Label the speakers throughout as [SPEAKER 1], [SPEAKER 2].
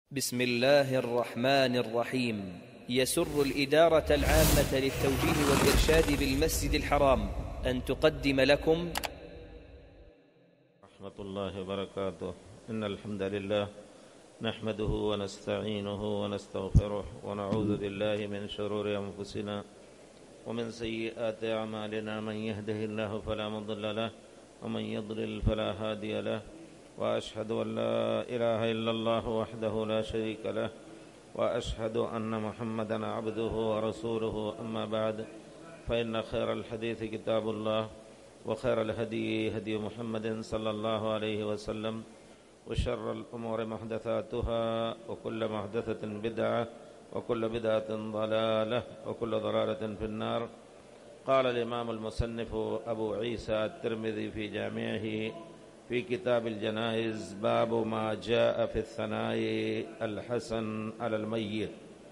[SPEAKER 1] بسم الله الرحمن الرحيم. يسر الإدارة العامة للتوجيه والإرشاد بالمسجد الحرام أن تقدم لكم
[SPEAKER 2] رحمة الله وبركاته. إن الحمد لله نحمده ونستعينه ونستغفره ونعوذ بالله من شرور أنفسنا ومن سيئات أعمالنا. من يهده الله فلا مضل له ومن يضلل فلا هادي له، وأشهد أن لا إله إلا الله وحده لا شريك له، وأشهد أن محمدًا عبده ورسوله. أما بعد، فإن خير الحديث كتاب الله، وخير الهدي هدي محمد صلى الله عليه وسلم، وشر الأمور محدثاتها، وكل محدثة بدعة، وكل بدعة ضلالة، وكل ضلالة في النار. قال الإمام المصنف أبو عيسى الترمذي في جامعه في كتاب الجنائز: باب ما جاء في الثناء الحسن على الميت.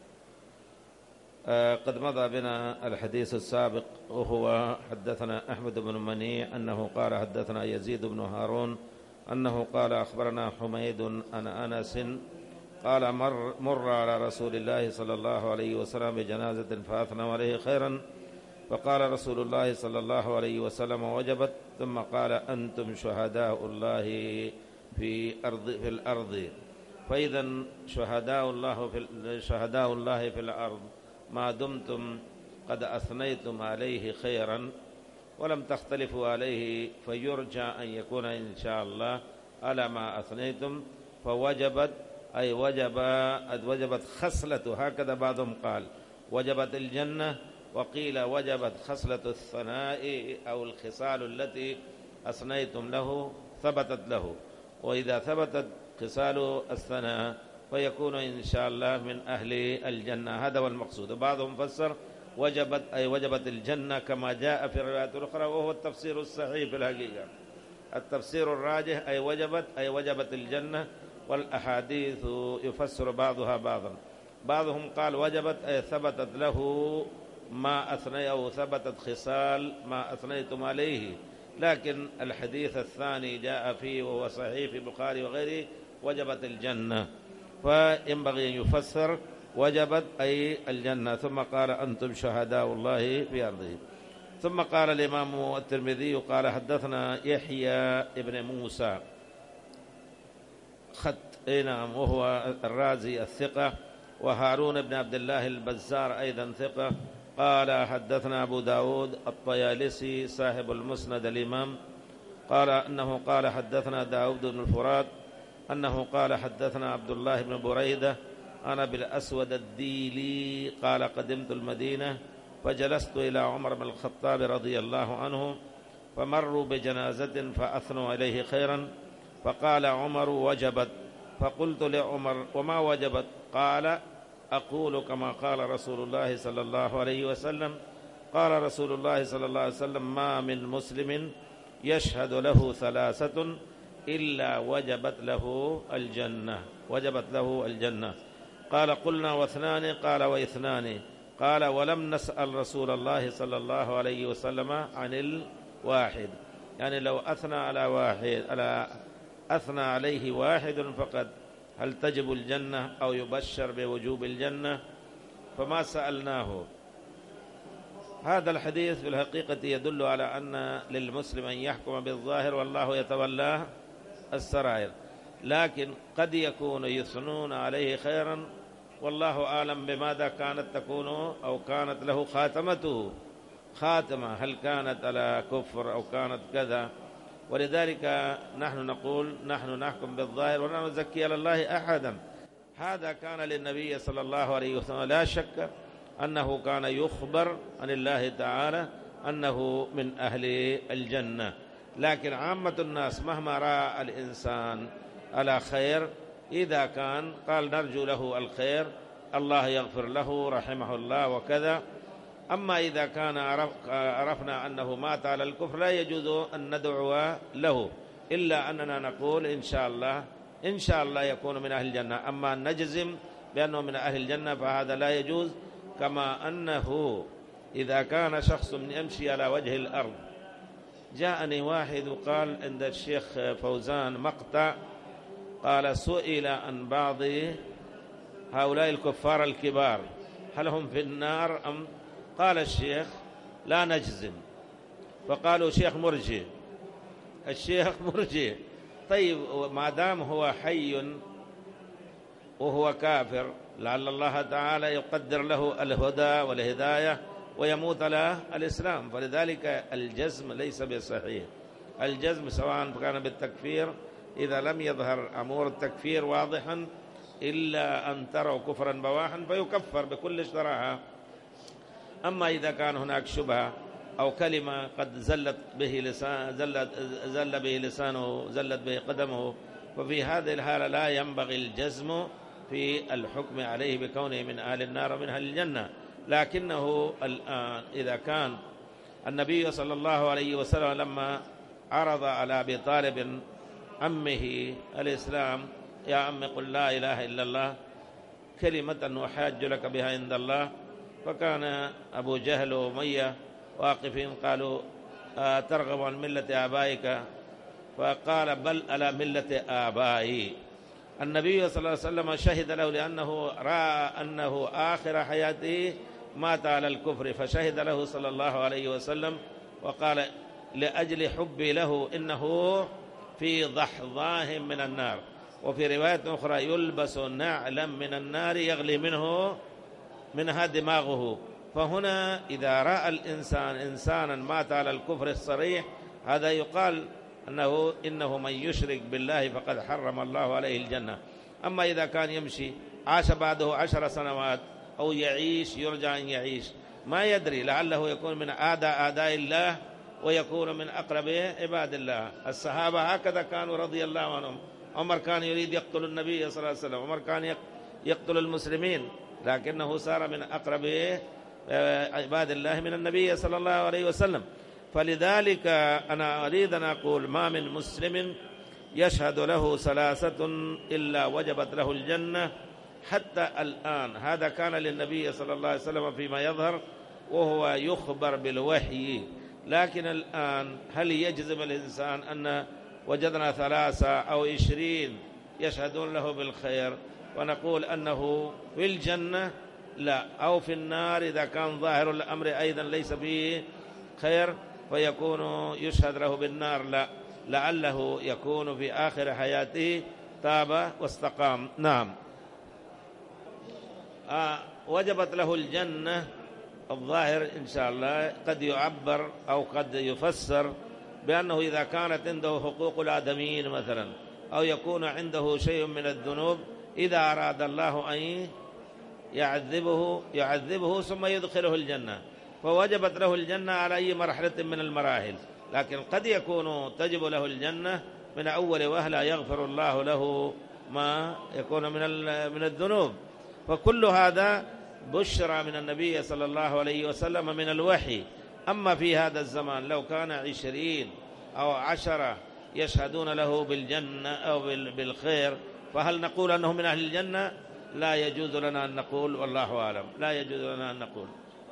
[SPEAKER 2] قد مضى بنا الحديث السابق، وهو حدثنا أحمد بن منيع أنه قال حدثنا يزيد بن هارون أنه قال أخبرنا حميد عن أنس قال مر على رسول الله صلى الله عليه وسلم بجنازة فأثنوا عليه خيرا، فقال رسول الله صلى الله عليه وسلم: وجبت. ثم قال: أنتم شهداء الله في الأرض. فإذا شهداء الله في الأرض ما دمتم قد أثنيتم عليه خيرا ولم تختلفوا عليه، فيرجى أن يكون إن شاء الله على ما أثنيتم. فوجبت أي وجبت خصلة، هكذا بعضهم قال وجبت الجنة، وقيل وجبت خصلة الثناء أو الخصال التي أثنيتم له ثبتت له. وإذا ثبتت خصال الثناء فيكون إن شاء الله من أهل الجنة، هذا هو المقصود. بعضهم فسر وجبت أي وجبت الجنة كما جاء في الروايات الأخرى، وهو التفسير الصحيح في الحقيقة. التفسير الراجح أي وجبت الجنة، والأحاديث يفسر بعضها بعضا. بعضهم قال وجبت أي ثبتت له ما أثني أو ثبتت خصال ما أثنيتم عليه، لكن الحديث الثاني جاء فيه وهو صحيح في البخاري وغيره وجبت الجنة، فينبغي أن يفسر وجبت أي الجنة. ثم قال: أنتم شهداء الله في أرضه. ثم قال الإمام الترمذي قال حدثنا يحيى ابن موسى نعم، وهو الرازي الثقة، وهارون بن عبد الله البزار أيضا ثقة. قال حدثنا أبو داود الطيالسي صاحب المسند الإمام قال أنه قال حدثنا داود بن الفرات أنه قال حدثنا عبد الله بن بريدة أنا بالأسود الديلي قال: قدمت المدينة فجلست إلى عمر بن الخطاب رضي الله عنه، فمروا بجنازة فأثنوا عليه خيرا، فقال عمر: وجبت. فقلت لعمر: وما وجبت؟ قال: أقول كما قال رسول الله صلى الله عليه وسلم. قال رسول الله صلى الله عليه وسلم: ما من مسلم يشهد له ثلاثة إلا وجبت له الجنة. قال: قلنا واثنان؟ قال: واثنان. قال: ولم نسأل رسول الله صلى الله عليه وسلم عن الواحد، يعني لو أثنى عليه واحد فقد هل تجب الجنة أو يبشر بوجوب الجنة؟ فما سألناه. هذا الحديث في الحقيقة يدل على أن للمسلم أن يحكم بالظاهر والله يتولى السرائر، لكن قد يكون يثنون عليه خيرا والله أعلم بماذا كانت تكون أو كانت له خاتمة، هل كانت على كفر أو كانت كذا. ولذلك نحن نقول نحن نحكم بالظاهر ولا نزكي على الله أحدا. هذا كان للنبي صلى الله عليه وسلم، لا شك أنه كان يخبر عن الله تعالى أنه من أهل الجنة، لكن عامة الناس مهما رأى الإنسان على خير إذا كان قال نرجو له الخير، الله يغفر له رحمه الله وكذا. أما إذا كان عرفنا أنه مات على الكفر لا يجوز أن ندعو له، إلا أننا نقول إن شاء الله يكون من أهل الجنة. أما أن نجزم بأنه من أهل الجنة فهذا لا يجوز. كما أنه إذا كان شخص يمشي على وجه الأرض، جاءني واحد وقال عند الشيخ فوزان مقطع، قال: سئل عن بعض هؤلاء الكفار الكبار هل هم في النار أم؟ قال الشيخ لا نجزم، فقالوا شيخ مرجئ، الشيخ مرجئ. طيب ما دام هو حي وهو كافر لعل الله تعالى يقدر له الهدى والهداية ويموت له الإسلام، فلذلك الجزم ليس بصحيح. الجزم سواء كان بالتكفير إذا لم يظهر أمور التكفير واضحا إلا أن تروا كفرا بواحا فيكفر بكل صراحة. أما إذا كان هناك شبهة أو كلمة قد زلت به لسانه زلت به قدمه، ففي هذه الحالة لا ينبغي الجزم في الحكم عليه بكونه من أهل النار ومن أهل الجنة. لكنه الآن إذا كان النبي صلى الله عليه وسلم لما عرض على أبي طالب عمه الإسلام، يا عم قل لا إله إلا الله كلمة أحاج لك بها عند الله، فكان أبو جهل وأمية واقفين قالوا ترغب عن ملة آبائك؟ فقال بل على ملة آبائي. النبي صلى الله عليه وسلم شهد له لأنه رأى أنه آخر حياته مات على الكفر، فشهد له صلى الله عليه وسلم وقال لأجل حبي له إنه في ضحضاه من النار. وفي رواية أخرى يلبس نعلا من النار يغلي منها دماغه. فهنا إذا رأى الإنسان إنسانا مات على الكفر الصريح هذا يقال إنه من يشرك بالله فقد حرم الله عليه الجنة. أما إذا كان يمشي عاش بعده 10 سنوات أو يعيش يرجع أن يعيش ما يدري، لعله يكون من أعداء الله ويكون من أقرب عباد الله. الصحابة هكذا كانوا رضي الله عنهم. عمر كان يريد يقتل النبي صلى الله عليه وسلم، عمر كان يقتل المسلمين، لكنه صار من أقرب عباد الله من النبي صلى الله عليه وسلم. فلذلك أنا أريد أن أقول ما من مسلم يشهد له 3 إلا وجبت له الجنة حتى الآن. هذا كان للنبي صلى الله عليه وسلم فيما يظهر وهو يخبر بالوحي. لكن الآن هل يجزم الإنسان أن وجدنا 3 أو 20 يشهدون له بالخير ونقول أنه في الجنة؟ لا. أو في النار إذا كان ظاهر الأمر أيضا ليس فيه خير فيكون يشهد له بالنار؟ لا، لعله يكون في آخر حياته تاب واستقام. نعم. وجبت له الجنة الظاهر إن شاء الله قد يعبر أو قد يفسر بأنه إذا كانت عنده حقوق الآدميين مثلا أو يكون عنده شيء من الذنوب إذا أراد الله أن يعذبه ثم يدخله الجنة فوجبت له الجنة على أي مرحلة من المراحل. لكن قد يكون تجب له الجنة من أول وهلة يغفر الله له ما يكون من الذنوب. فكل هذا بشرى من النبي صلى الله عليه وسلم من الوحي. أما في هذا الزمان لو كان 20 أو 10 يشهدون له بالجنة أو بالخير فهل نقول أنه من أهل الجنة؟ لا يجوز لنا أن نقول، والله أعلم، لا يجوز لنا أن نقول.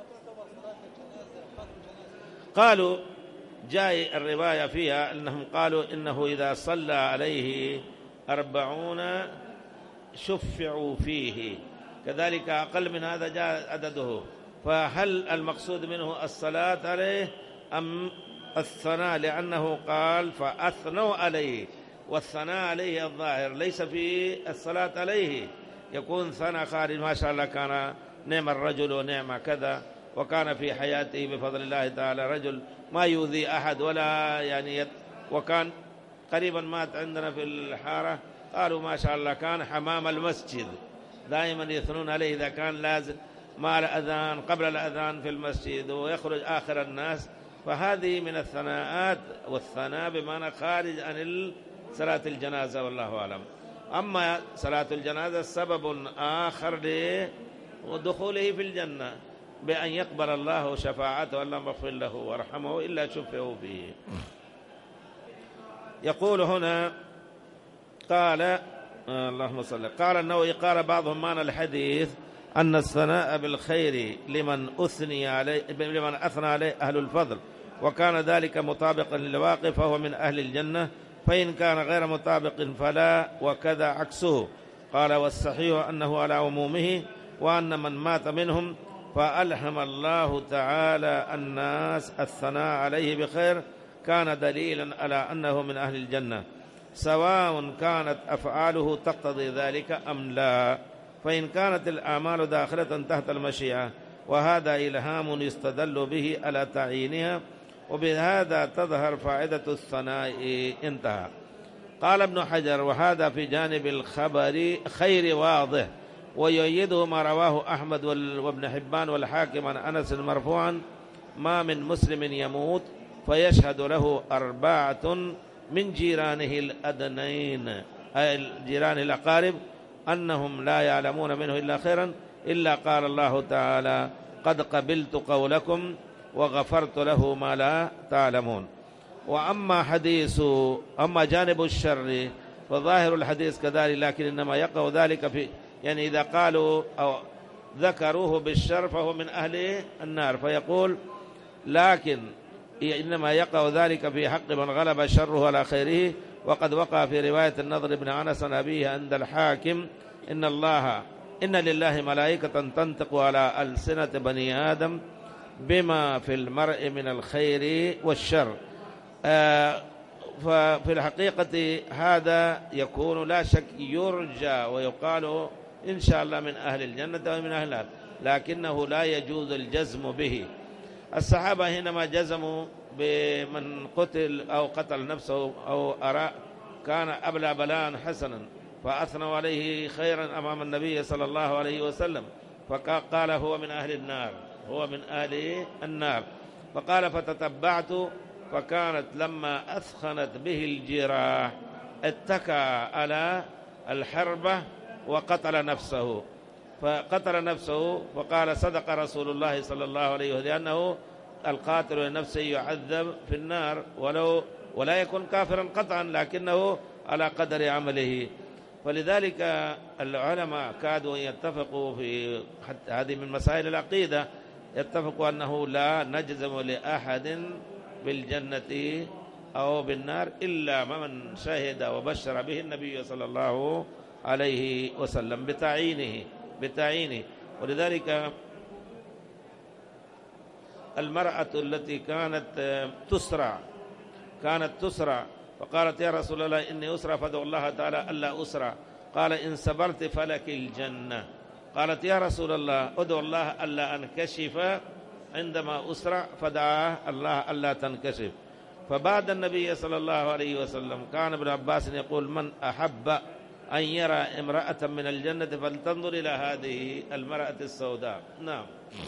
[SPEAKER 2] قالوا جاء الرواية فيها أنهم قالوا إنه إذا صلى عليه 40 شفعوا فيه، كذلك أقل من هذا جاء عدده. فهل المقصود منه الصلاة عليه أم الثناء؟ لأنه قال فأثنوا عليه، والثناء عليه الظاهر ليس في الصلاة عليه، يكون ثناء خارج ما شاء الله كان نعم الرجل ونعم كذا، وكان في حياته بفضل الله تعالى رجل ما يؤذي أحد ولا يعني وكان قريبا مات عندنا في الحارة قالوا ما شاء الله كان حمام المسجد، دائما يثنون عليه إذا كان لازم مع الأذان قبل الأذان في المسجد ويخرج آخر الناس. فهذه من الثناءات، والثناء بمعنى خارج عن صلاة الجنازة والله أعلم. أما صلاة الجنازة سبب آخر لدخوله في الجنة بأن يقبل الله شفاعته اللهم اغفر له وارحمه إلا شفعه فيه. يقول هنا قال اللهم صل، قال النووي قال بعضهم معنى الحديث أن الثناء بالخير لمن أثنى عليه أهل الفضل، وكان ذلك مطابقا للواقع فهو من أهل الجنة، فإن كان غير مطابق فلا، وكذا عكسه. قال والصحيح أنه على عمومه، وأن من مات منهم فألهم الله تعالى الناس الثناء عليه بخير كان دليلا على أنه من أهل الجنة، سواء كانت أفعاله تقتضي ذلك أم لا. فإن كانت الأعمال داخلة تحت المشيئة، وهذا إلهام يستدل به على تعيينها، وبهذا تظهر فائدة الثناء. انتهى. قال ابن حجر: وهذا في جانب الخبر خير واضح، ويؤيده ما رواه أحمد وابن حبان والحاكم عن أنس مرفوعا: ما من مسلم يموت فيشهد له 4 من جيرانه الأدنين، أي جيرانه الأقارب، أنهم لا يعلمون منه إلا خيرا، إلا قال الله تعالى: قد قبلت قولكم وغفرت له ما لا تعلمون. أما جانب الشر فظاهر الحديث كذلك، لكن إنما يقع ذلك في، يعني إذا قالوا أو ذكروه بالشر فهو من أهل النار، فيقول لكن إنما يقع ذلك في حق من غلب شره على خيره. وقد وقع في رواية النضر بن أنس عن أبيه عند الحاكم: إن لله ملائكة تنطق على ألسنة بني آدم بما في المرء من الخير والشر. ففي الحقيقة هذا يكون لا شك يرجى ويقال إن شاء الله من أهل الجنة ومن أهل النار، لكنه لا يجوز الجزم به. الصحابة حينما جزموا بمن قتل أو قتل نفسه أو أراء كان أبلى بلاء حسنا، فأثنوا عليه خيرا أمام النبي صلى الله عليه وسلم، فقال هو من أهل النار. فقال: فتتبعت، فكانت لما أثخنت به الجراح اتكى على الحربة وقتل نفسه، فقال: صدق رسول الله صلى الله عليه وسلم، لأنه القاتل لنفسه يعذب في النار ولا يكون كافرا قطعا، لكنه على قدر عمله. فلذلك العلماء كادوا يتفقوا في هذه من مسائل العقيدة، يتفقوا أنه لا نجزم لأحد بالجنة أو بالنار إلا من شهد وبشر به النبي صلى الله عليه وسلم بتعيينه. ولذلك المرأة التي كانت تسرع فقالت: يا رسول الله إني أسرع، فادعو الله تعالى ألا أسرع. قال: إن صبرت فلك الجنة. قالت: يا رسول الله ادعو الله ألا أنكشف عندما أسرع، فدعا الله ألا تنكشف. فبعد النبي صلى الله عليه وسلم كان ابن عباس يقول: من أحب أن يرى امرأة من الجنة فلتنظر إلى هذه المرأة السوداء. نعم.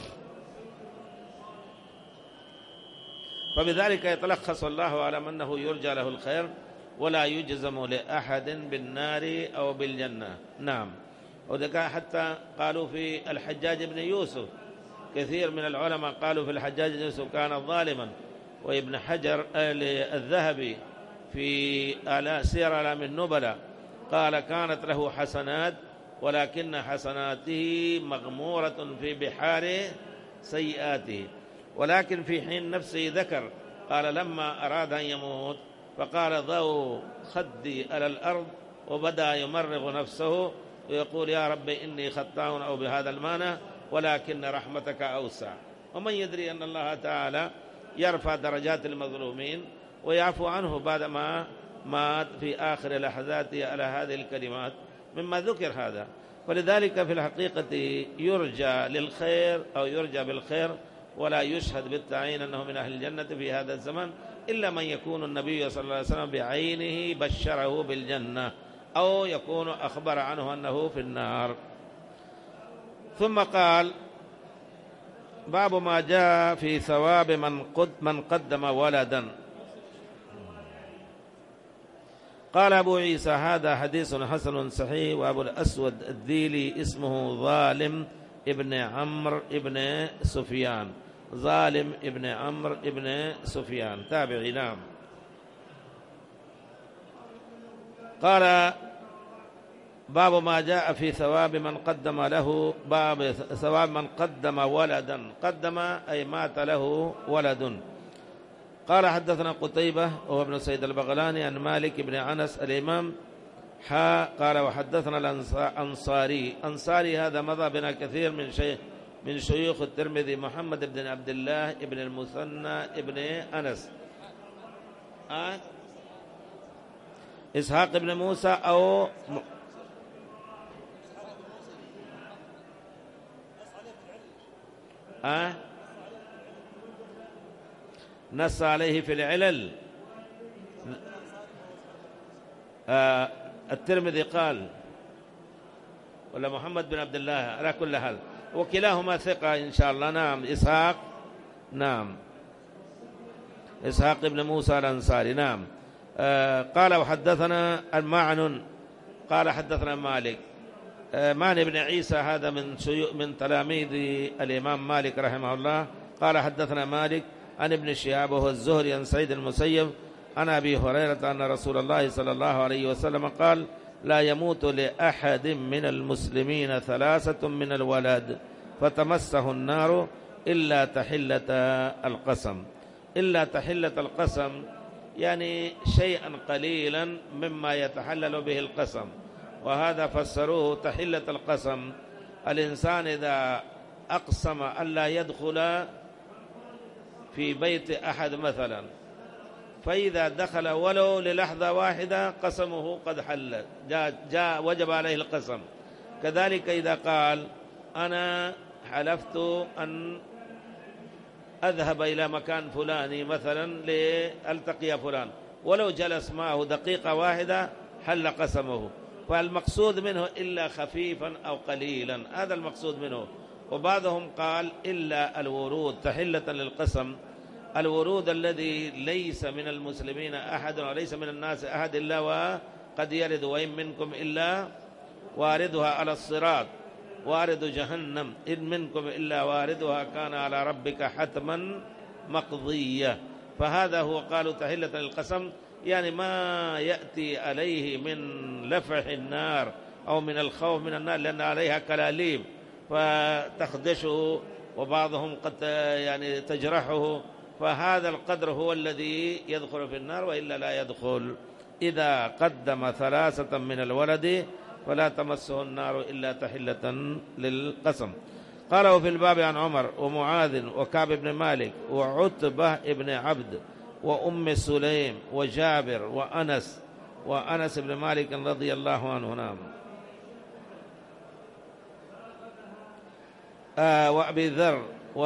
[SPEAKER 2] فبذلك يتلخص الله على أنه يرجى له الخير ولا يجزم لأحد بالنار أو بالجنة. نعم. وذلك حتى قالوا في الحجاج بن يوسف، كثير من العلماء قالوا في الحجاج بن يوسف كان ظالما. وابن حجر الذهبي في سير أعلام النبلاء قال: كانت له حسنات ولكن حسناته مغمورة في بحار سيئاته. ولكن في حين نفسه ذكر، قال: لما أراد أن يموت فقال: ضعوا خدي على الأرض، وبدأ يمرغ نفسه ويقول: يا رب إني خطاء، أو بهذا المعنى، ولكن رحمتك أوسع. ومن يدري أن الله تعالى يرفع درجات المظلومين ويعفو عنه بعدما مات في آخر لحظاته على هذه الكلمات مما ذكر هذا. ولذلك في الحقيقة يرجى للخير أو يرجى بالخير، ولا يشهد بالتعيين أنه من أهل الجنة في هذا الزمن إلا من يكون النبي صلى الله عليه وسلم بعينه بشره بالجنة، أو يكون أخبر عنه أنه في النار. ثم قال: باب ما جاء في ثواب من قدم ولدا. قال أبو عيسى: هذا حديث حسن صحيح. وأبو الأسود الذيلي اسمه ظالم ابن عمرو ابن سفيان، ظالم ابن عمرو ابن سفيان تابعي. نعم. قال: باب ما جاء في ثواب من قدم له، باب ثواب من قدم ولدا. قدم أي مات له ولد. قال: حدثنا قتيبة وهو ابن سيد البغلاني عن مالك بن أنس الإمام قال وحدثنا الأنصاري. أنصاري هذا مضى بنا كثير من شيوخ الترمذي، محمد بن عبد الله بن المثنى بن أنس، إسحاق بن موسى أو نص عليه في العلل. الترمذي قال ولا محمد بن عبد الله، على كل حال وكلاهما ثقة إن شاء الله. نعم إسحاق، نعم إسحاق بن موسى الأنصاري. نعم. قال وحدثنا المعن قال حدثنا مالك. معن بن عيسى هذا من تلاميذ الإمام مالك رحمه الله. قال حدثنا مالك عن ابن شهاب وهو الزهري عن سعيد المسيب عن أبي هريرة أن رسول الله صلى الله عليه وسلم قال لا يموت لأحد من المسلمين ثلاثة من الولد فتمسه النار إلا تحلة القسم. إلا تحلة القسم يعني شيئا قليلا مما يتحلل به القسم، وهذا فسروه تحلة القسم. الإنسان إذا أقسم ألا يدخل في بيت أحد مثلا، فإذا دخل ولو للحظة واحدة قسمه قد حل، جاء وجب عليه القسم. كذلك إذا قال أنا حلفت أن أذهب إلى مكان فلاني مثلا لألتقي فلان، ولو جلس معه دقيقة واحدة حل قسمه. فالمقصود منه إلا خفيفا أو قليلا، هذا المقصود منه. وبعضهم قال إلا الورود تحلة للقسم، الورود الذي ليس من المسلمين أحد وليس من الناس أحد إلا وقد يرد، وإن منكم إلا واردها على الصراط وارد جهنم إن منكم إلا واردها كان على ربك حتما مقضية. فهذا هو قالوا تحلة للقسم، يعني ما يأتي عليه من لفح النار أو من الخوف من النار، لأن عليها كلاليب فتخدشه وبعضهم قد يعني تجرحه، فهذا القدر هو الذي يدخل في النار وإلا لا يدخل. إذا قدم ثلاثة من الولد فلا تمسه النار إلا تحلة للقسم. قال وفي الباب عن عمر ومعاذ وكعب بن مالك وعتبة بن عبد وأم سليم وجابر وأنس بن مالك رضي الله عنه. نعم. وأبي ذر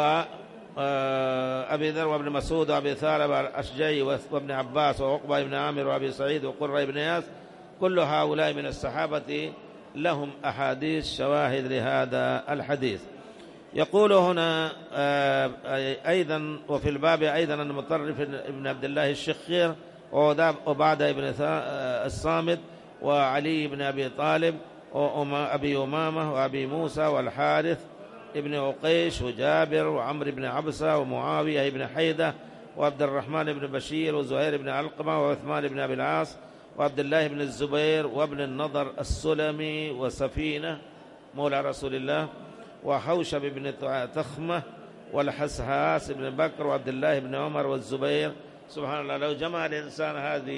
[SPEAKER 2] وابن مسعود وأبي ثعلبة الأشجعي وابن عباس وعقبة بن عامر وأبي سعيد وقرة بن ياس، كل هؤلاء من الصحابة لهم أحاديث شواهد لهذا الحديث. يقول هنا أيضا وفي الباب أيضا أن مطرف بن عبد الله الشخير وبعد ابن الصامت وعلي بن أبي طالب وأبي أمامة وأبي موسى والحارث ابن عقيش وجابر وعمر بن عبسة ومعاوية بن حيدة وعبد الرحمن بن بشير وزهير بن علقمة وعثمان بن أبي العاص وعبد الله بن الزبير وابن النضر السلمي وسفينة مولى رسول الله وحوشب بن تخمة والحسحاس بن بكر وعبد الله بن عمر والزبير. سبحان الله، لو جمع الإنسان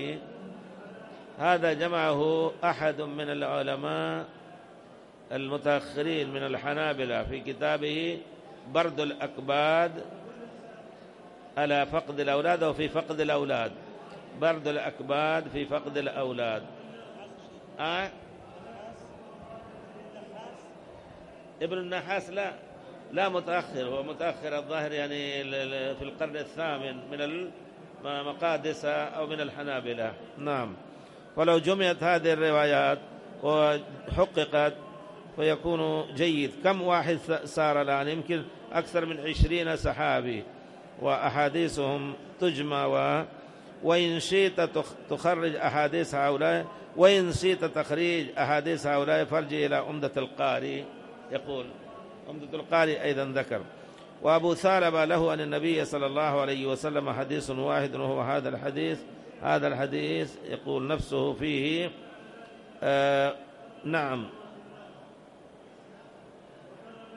[SPEAKER 2] هذا جمعه أحد من العلماء المتأخرين من الحنابلة في كتابه برد الأكباد على فقد الأولاد وفي فقد الأولاد، برد الأكباد في فقد الأولاد. ابن النحاس لا متأخر، هو متأخر الظاهر يعني في القرن الثامن من المقادسة أو من الحنابلة. نعم. ولو جمعت هذه الروايات وحققت فيكون جيد. كم واحد صار الآن؟ يمكن أكثر من 20 صحابي وأحاديثهم تجمع وإن شئت تخرج أحاديث هؤلاء وإن شئت تخريج أحاديث هؤلاء فارجع إلى عمدة القاري. يقول عمدة القاري أيضا ذكر. وأبو ثعلبة له أن النبي صلى الله عليه وسلم حديث واحد وهو هذا الحديث يقول نفسه فيه. نعم.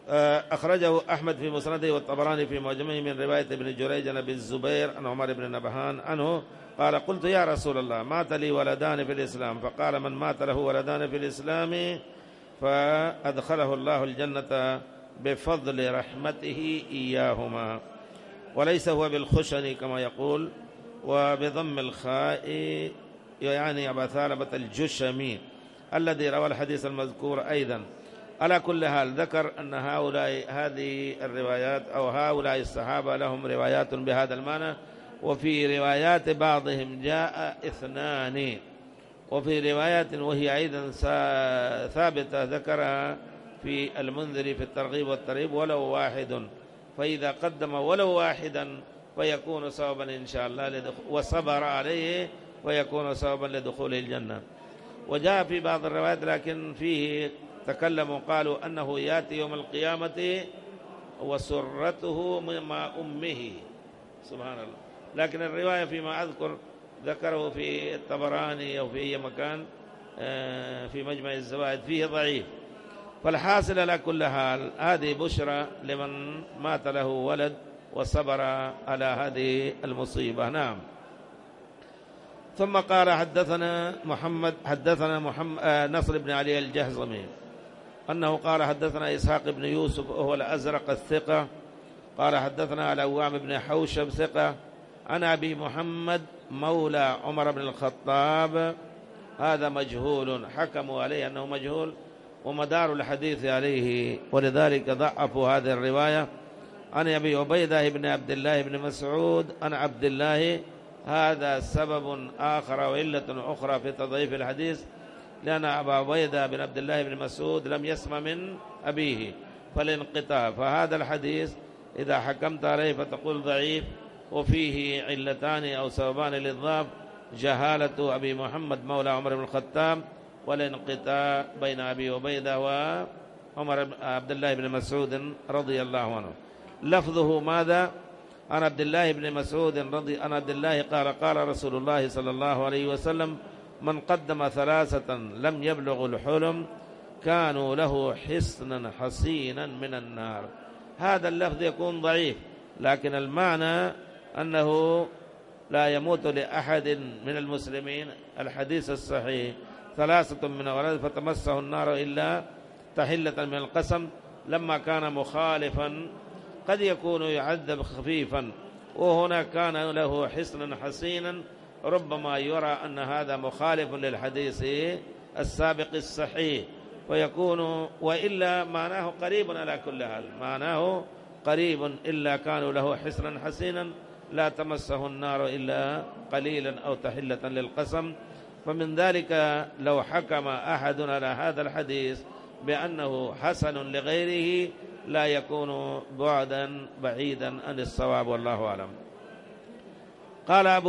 [SPEAKER 2] أخرجه أحمد في مسنده والطبراني في معجمه من رواية ابن جريج عن أبي الزبير عن عمر بن نبهان عنه قال قلت يا رسول الله مات لي ولدان في الإسلام فقال من مات له ولدان في الإسلام فأدخله الله الجنة بفضل رحمته إياهما، وليس هو بالخشن كما يقول وبضم الخاء يعني أبا ثعلبة الجشمي الذي روى الحديث المذكور أيضا. على كل حال ذكر أن هذه الروايات أو هؤلاء الصحابة لهم روايات بهذا المعنى، وفي روايات بعضهم جاء اثنان، وفي روايات وهي أيضا ثابتة ذكرها في المنذري في الترغيب والترهيب ولو واحد، فإذا قدم ولو واحدا فيكون سببا إن شاء الله وصبر عليه ويكون سببا لدخوله الجنة. وجاء في بعض الروايات لكن فيه تكلموا قالوا أنه يأتي يوم القيامة وسرته مع أمه، سبحان الله. لكن الرواية فيما أذكر ذكره في الطبراني أو في أي مكان في مجمع الزوائد فيه ضعيف. فالحاصل على كل حال هذه بشرى لمن مات له ولد وصبر على هذه المصيبة. نعم. ثم قال حدثنا محمد نصر بن علي الجهضمي أنه قال حدثنا إسحاق بن يوسف وهو الأزرق الثقة قال حدثنا العوام بن حوشب ثقة عن أبي محمد مولى عمر بن الخطاب، هذا مجهول حكموا عليه أنه مجهول ومدار الحديث عليه، ولذلك ضعفوا هذه الرواية. عن أبي عبيدة بن عبد الله بن مسعود عن عبد الله، هذا سبب آخر وعلة أخرى في تضعيف الحديث، لأن أبا عبيدة بن عبد الله بن مسعود لم يسمع من أبيه فالانقطاع، فهذا الحديث إذا حكمت عليه فتقول ضعيف وفيه علتان أو سببان للضعف: جهالة أبي محمد مولى عمر بن الخطاب والانقطاع بين أبي عبيدة وعمر عبد الله بن مسعود رضي الله عنه. لفظه ماذا؟ عن عبد الله بن مسعود عن عبد الله قال قال رسول الله صلى الله عليه وسلم: من قدم ثلاثة لم يبلغ الحلم كانوا له حصنا حصينا من النار. هذا اللفظ يكون ضعيف، لكن المعنى أنه لا يموت لأحد من المسلمين. الحديث الصحيح: ثلاثة من أولاد فتمسه النار إلا تحلة من القسم، لما كان مخالفا قد يكون يعذب خفيفا، وهنا كان له حصنا حصينا، ربما يرى أن هذا مخالف للحديث السابق الصحيح ويكون، وإلا معناه قريب على كل حال، معناه قريب، إلا كانوا له حصنا حصينا لا تمسه النار إلا قليلا أو تحلة للقسم. فمن ذلك لو حكم أحد على هذا الحديث بأنه حسن لغيره لا يكون بعيدا عن الصواب، والله أعلم. قال أبو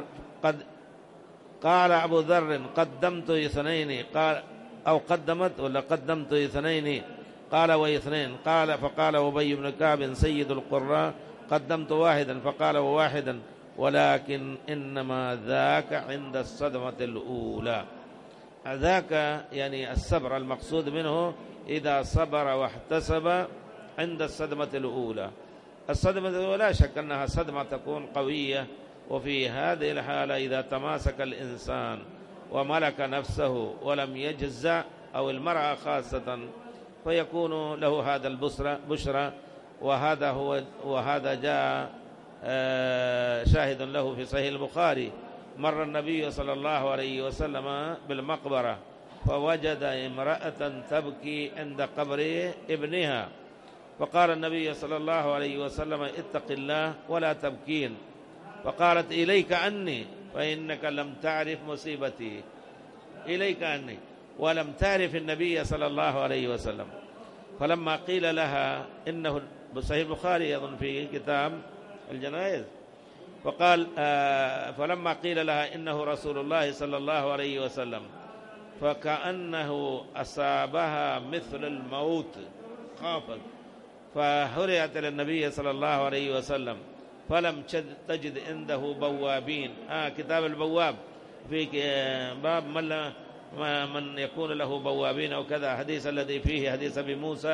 [SPEAKER 2] ذر قدمت اثنين، قال أو قدمت ولا قدمت اثنين، قال واثنين، قال فقال أبي بن كعب سيد القراء: قدمت واحدا، فقال وواحدا، ولكن إنما ذاك عند الصدمة الأولى. ذاك يعني الصبر، المقصود منه إذا صبر واحتسب عند الصدمة الأولى. الصدمة الأولى لا شك أنها صدمة تكون قوية، وفي هذه الحالة إذا تماسك الإنسان وملك نفسه ولم يجزع، أو المرأة خاصة، فيكون له هذا البشرى. وهذا جاء شاهد له في صحيح البخاري: مر النبي صلى الله عليه وسلم بالمقبرة فوجد امرأة تبكي عند قبر ابنها، فقال النبي صلى الله عليه وسلم: اتق الله ولا تبكين. فقالت: إليك عني فإنك لم تعرف مصيبتي. إليك عني، ولم تعرف النبي صلى الله عليه وسلم. فلما قيل لها إنه بصحيح البخاري أظن في كتاب الجنائز، فقال فلما قيل لها إنه رسول الله صلى الله عليه وسلم، فكأنه أصابها مثل الموت، خافت، فهرعت إلى النبي صلى الله عليه وسلم، فلم تجد عنده بوابين. كتاب البواب في باب من يكون له بوابين أو كذا، حديث الذي فيه حديث أبي موسى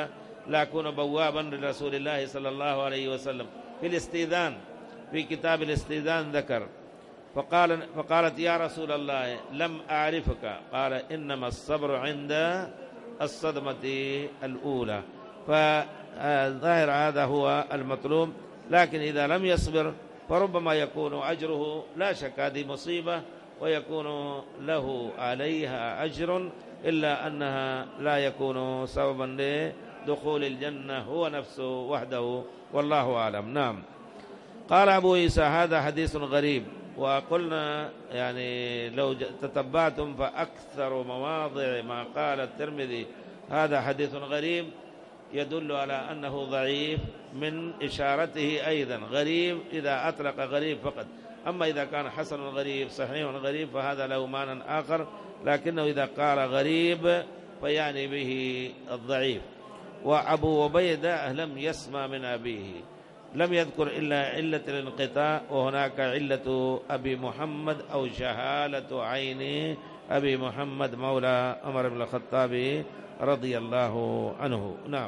[SPEAKER 2] لا أكون بوابا لرسول الله صلى الله عليه وسلم. في الاستئذان، في كتاب الاستئذان ذكر فقالت يا رسول الله لم أعرفك، قال إنما الصبر عند الصدمة الأولى. فظاهر هذا هو المطلوب، لكن إذا لم يصبر فربما يكون أجره، لا شك هذه مصيبة ويكون له عليها أجر، إلا أنها لا يكون سببا لدخول الجنة هو نفسه وحده، والله أعلم. نعم. قال أبو عيسى هذا حديث غريب. وقلنا يعني لو تتبعتم فأكثر مواضع ما قال الترمذي هذا حديث غريب يدل على أنه ضعيف، من إشارته أيضا غريب إذا أطلق غريب فقط. أما إذا كان حسن غريب صحيح غريب فهذا له معنى آخر، لكنه إذا قال غريب فيعني به الضعيف. وأبو عبيدة لم يسمع من أبيه، لم يذكر إلا علة الانقطاع، وهناك علة أبي محمد أو جهالة عين أبي محمد مولى عمر بن الخطاب رضي الله عنه. نعم.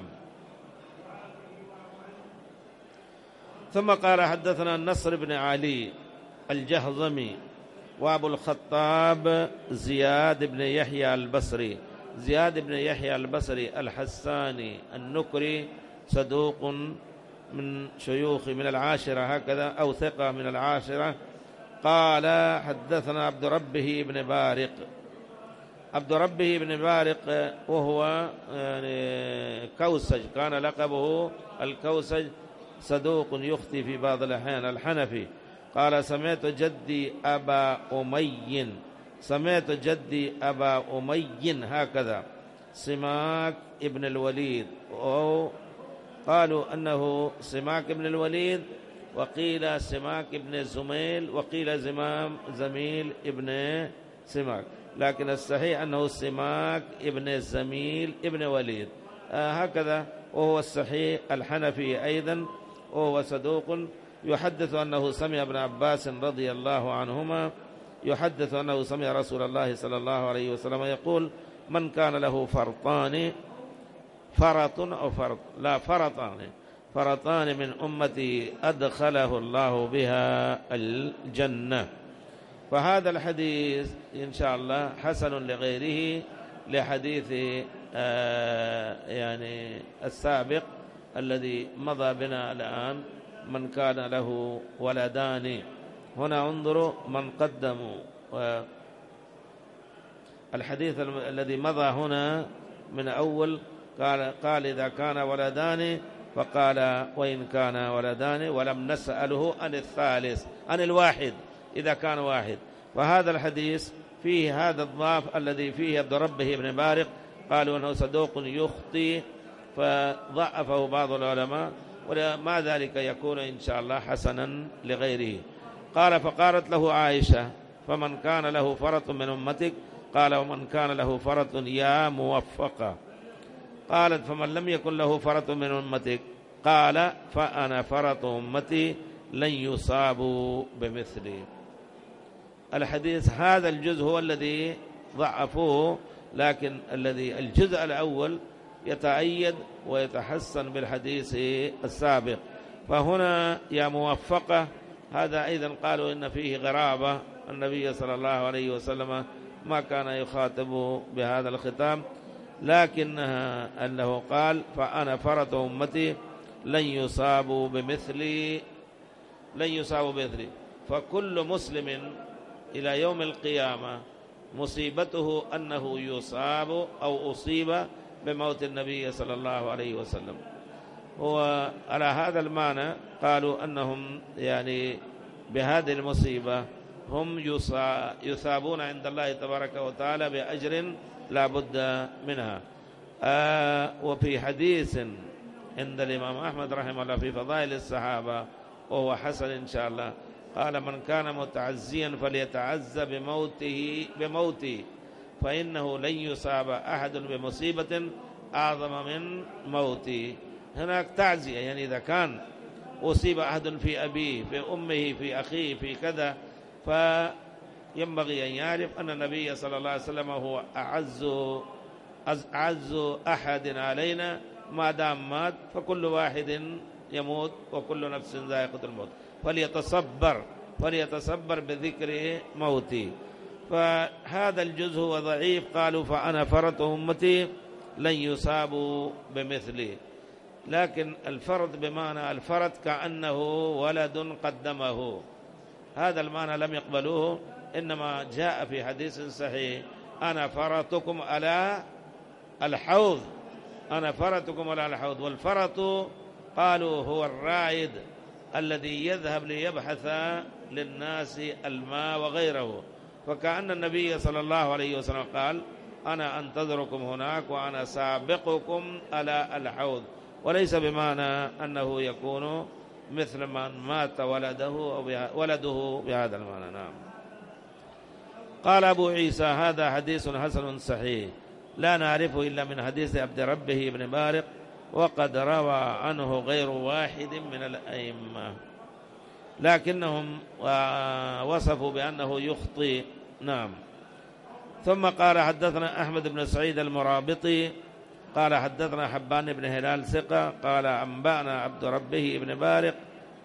[SPEAKER 2] ثم قال حدثنا النصر بن علي الجهضمي وأبو الخطاب زياد بن يحيى البصري. زياد بن يحيى البصري الحساني النكري صدوق من شيوخ من العاشرة هكذا، أو ثقة من العاشرة. قال حدثنا عبد ربه بن بارق. عبد ربه بن بارق وهو يعني كوسج، كان لقبه الكوسج، صدوق يخطي في بعض الأحيان، الحنفي. قال سمعت جدي أبا أمي، سمعت جدي أبا أمي هكذا سماك ابن الوليد، أو قالوا أنه سماك ابن الوليد، وقيل سماك ابن زميل، وقيل زميل ابن سماك، لكن الصحيح أنه سماك ابن زميل ابن وليد هكذا، وهو الصحيح الحنفي أيضا، وهو صدوق. يحدث أنه سمع ابن عباس رضي الله عنهما يحدث أنه سمع رسول الله صلى الله عليه وسلم يقول من كان له فرطان، فرط أو فرط، لا فرطان من أمتي أدخله الله بها الجنة. فهذا الحديث إن شاء الله حسن لغيره، لحديث يعني السابق الذي مضى بنا الآن، من كان له ولدان. هنا انظروا من قدموا الحديث الذي مضى هنا من أول، قال إذا كان ولدان، فقال وإن كان ولدان، ولم نسأله عن الثالث، عن الواحد إذا كان واحد. فهذا الحديث فيه هذا الضعف الذي فيه عبد ربه بن بارق، قالوا أنه صدوق يخطي فضعفه بعض العلماء، وما ذلك يكون إن شاء الله حسنا لغيره. قال فقالت له عائشة فمن كان له فرط من أمتك، قال ومن كان له فرط يا موفقة. قالت فمن لم يكن له فرط من أمتك، قال فأنا فرط أمتي لن يصابوا بمثلي. الحديث هذا الجزء هو الذي ضعفوه، لكن الجزء الأول يتأيد ويتحسن بالحديث السابق. فهنا يا موفقة هذا أيضا قالوا إن فيه غرابة، النبي صلى الله عليه وسلم ما كان يخاطب بهذا الختام، لكنها أنه قال فأنا فرط أمتي لن يصابوا بمثلي، لن يصابوا بمثلي. فكل مسلم إلى يوم القيامة مصيبته أنه يصاب أو أصيب بموت النبي صلى الله عليه وسلم. وعلى هذا المعنى قالوا أنهم يعني بهذه المصيبة هم يثابون عند الله تبارك وتعالى بأجر لا بد منها. وفي حديث عند الإمام أحمد رحمه الله في فضائل الصحابة وهو حسن إن شاء الله، قال من كان متعزيا فليتعزى بموتي فإنه لن يصاب أحد بمصيبة أعظم من موتي. هناك تعزية، يعني إذا كان أصيب أحد في أبيه في أمه في أخيه في كذا، فينبغي أن يعرف أن النبي صلى الله عليه وسلم هو أعز أحد علينا ما دام مات فكل واحد يموت وكل نفس ذائقة الموت، فليتصبر بذكر موتي. فهذا الجزء هو ضعيف. قالوا فأنا فرط أمتي لن يصابوا بمثلي، لكن الفرط بمعنى الفرط كأنه ولد قدمه، هذا المعنى لم يقبلوه، إنما جاء في حديث صحيح أنا فرطكم على الحوض، أنا فرطكم على الحوض. والفرط قالوا هو الرائد الذي يذهب ليبحث للناس الماء وغيره، فكأن النبي صلى الله عليه وسلم قال أنا أنتظركم هناك وأنا سابقكم على الحوض، وليس بمعنى أنه يكون مثل من مات ولده بهذا المعنى. نعم. قال أبو عيسى هذا حديث حسن صحيح لا نعرفه إلا من حديث عبد ربه بن بارق، وقد روى عنه غير واحد من الأئمة، لكنهم وصفوا بأنه يخطئ. نعم. ثم قال حدثنا أحمد بن سعيد المرابطي قال حدثنا حبان بن هلال ثقة قال أنبأنا عبد ربه بن بارق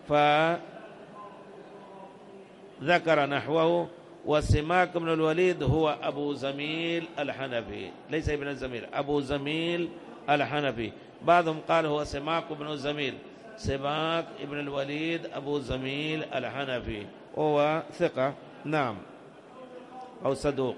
[SPEAKER 2] فذكر نحوه. وسماك بن الوليد هو أبو زميل الحنفي، ليس ابن الزميل، أبو زميل الحنفي. بعضهم قال هو سماك بن زميل، سماك بن الوليد أبو زميل الحنفي، وهو ثقة. نعم، أو صدوق.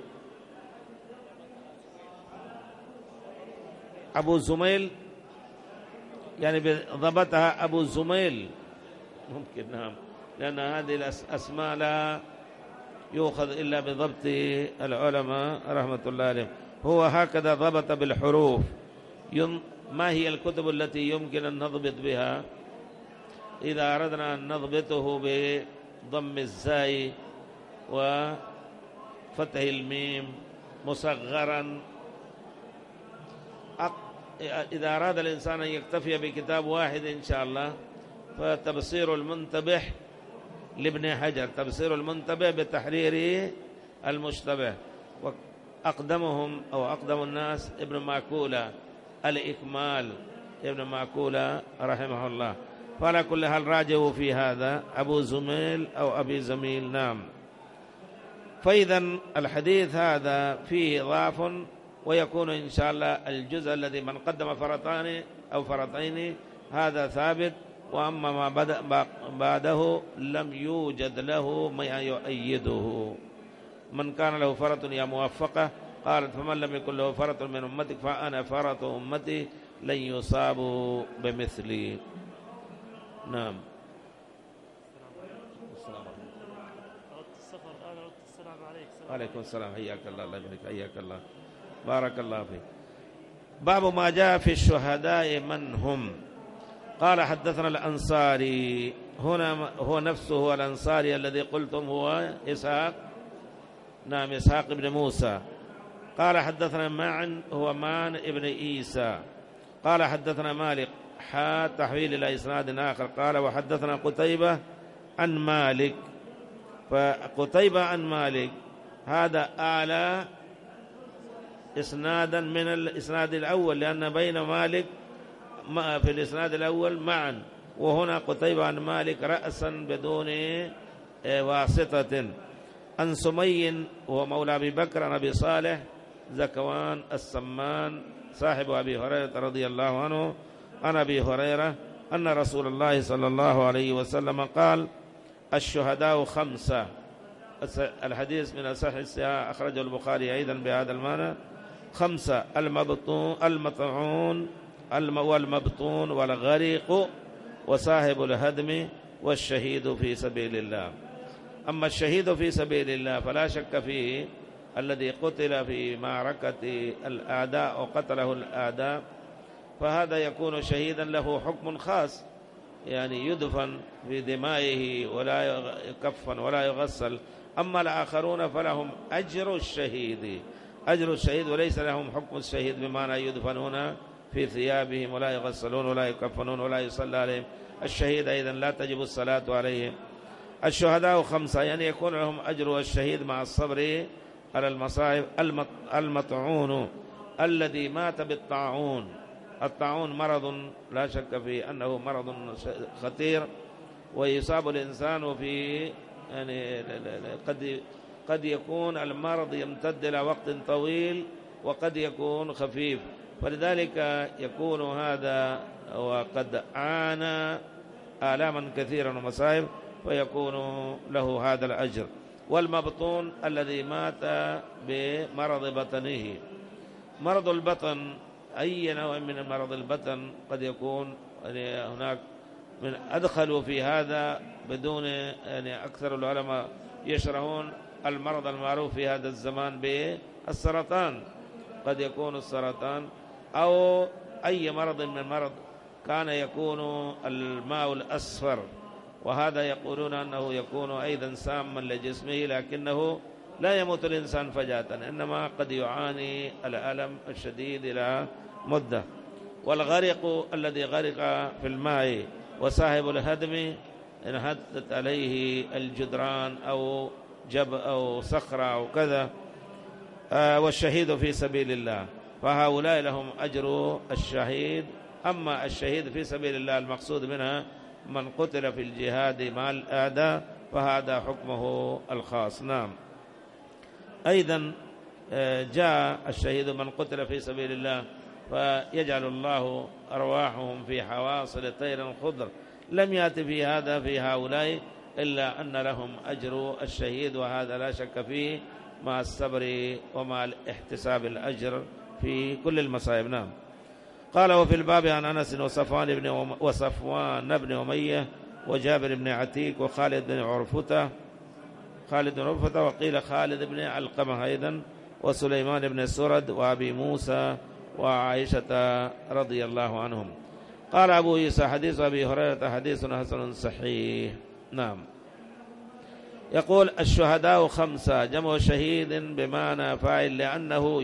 [SPEAKER 2] أبو زميل يعني ضبطها أبو زميل ممكن. نعم، لأن هذه الأسماء لا يؤخذ إلا بضبط العلماء رحمة الله عليهم. هو هكذا ضبط بالحروف. ما هي الكتب التي يمكن أن نضبط بها؟ إذا أردنا أن نضبطه بضم الزاي وفتح الميم مصغرا، إذا أراد الإنسان أن يكتفي بكتاب واحد إن شاء الله فتبصير المنتبه لابن حجر، تبصير المنتبه بتحرير المشتبه. وأقدمهم أو أقدم الناس ابن ماكولة الإكمال، ابن ماكولة رحمه الله. فعلى كل حال راجعوا في هذا أبو زميل أو أبي زميل. نعم. فإذا الحديث هذا فيه ضعف، ويكون إن شاء الله الجزء الذي من قدم فرطان أو فرطين هذا ثابت، وأما ما بدأ بعده لم يوجد له ما يؤيده. من كان له فرط يا موفقة، قالت فمن لم يكن له فرط من أمتك فأنا فرط أمتي لن يصابوا بمثلي. نعم. عليكم السلام، حياك الله، الله يبارك، حياك الله، بارك الله فيك. باب ما جاء في الشهداء من هم. قال حدثنا الأنصاري، هنا هو نفسه هو الأنصاري الذي قلتم هو إسحاق. نعم، إسحاق بن موسى. قال حدثنا معن هو معن ابن عيسى. قال حدثنا مالك تحويل إلى إسناد آخر. قال وحدثنا قتيبة عن مالك. فقتيبة عن مالك هذا أعلى إسنادا من الإسناد الأول، لأن بين مالك في الإسناد الأول معا، وهنا قتيبة عن مالك رأسا بدون واسطة. عن سمي وهو مولى أبي بكر عن أبي صالح زكوان السمان صاحب أبي هريرة رضي الله عنه عن أبي هريرة أن رسول الله صلى الله عليه وسلم قال الشهداء 5. الحديث من أصح الصحاح، أخرجه البخاري أيضا بهذا المعنى. 5: المطعون والمبطون والغريق وصاحب الهدم والشهيد في سبيل الله. أما الشهيد في سبيل الله فلا شك فيه الذي قتل في معركة الأعداء وقتله الأعداء، فهذا يكون شهيدا له حكم خاص، يعني يدفن في دمائه ولا يكفن ولا يغسل. أما الآخرون فلهم أجر الشهيد وليس لهم حكم الشهيد، بمعنى يدفنون في ثيابهم ولا يغسلون ولا يكفنون ولا يصلى عليهم. الشهيد أيضا لا تجب الصلاة عليهم. الشهداء 5 يعني يكون لهم أجر الشهيد مع الصبر على المصائب. المطعون الذي مات بالطاعون الطاعون مرض لا شك في أنه مرض خطير، ويصاب الإنسان في يعني قد يكون المرض يمتد إلى وقت طويل وقد يكون خفيف، فلذلك يكون هذا وقد عانى آلاما كثيرا ومصائب فيكون له هذا الأجر. والمبطون الذي مات بمرض بطنه، مرض البطن أي نوع من مرض البطن قد يكون يعني هناك من أدخلوا في هذا بدون يعني أكثر العلماء يشرحون المرض المعروف في هذا الزمان بالسرطان، قد يكون السرطان أو أي مرض من مرض كان يكون الماء الأصفر، وهذا يقولون أنه يكون أيضا ساما لجسمه لكنه لا يموت الإنسان فجأة، إنما قد يعاني الألم الشديد إلى مدة. والغرق الذي غرق في الماء وصاحب الهدم إن هدت عليه الجدران أو جب أو صخرة أو كذا، والشهيد في سبيل الله، فهؤلاء لهم أجر الشهيد. أما الشهيد في سبيل الله المقصود منها من قتل في الجهاد مع الأعداء فهذا حكمه الخاص. نعم. أيضا جاء الشهيد من قتل في سبيل الله فيجعل الله أرواحهم في حواصل طير خضر، لم يأتي في هذا في هؤلاء إلا أن لهم أجر الشهيد، وهذا لا شك فيه مع الصبر ومع الاحتساب الأجر في كل المصائب. نعم. قال وفي الباب عن أنس وصفوان بن أمية وجابر بن عتيك وخالد بن عرفة وقيل خالد بن علقمة أيضا وسليمان بن سرد وأبي موسى وعائشة رضي الله عنهم. قال أبو عيسى حديث أبي هريرة حديث حسن صحيح. نعم. يقول الشهداء 5 جمع شهيد بمعنى فاعل لأنه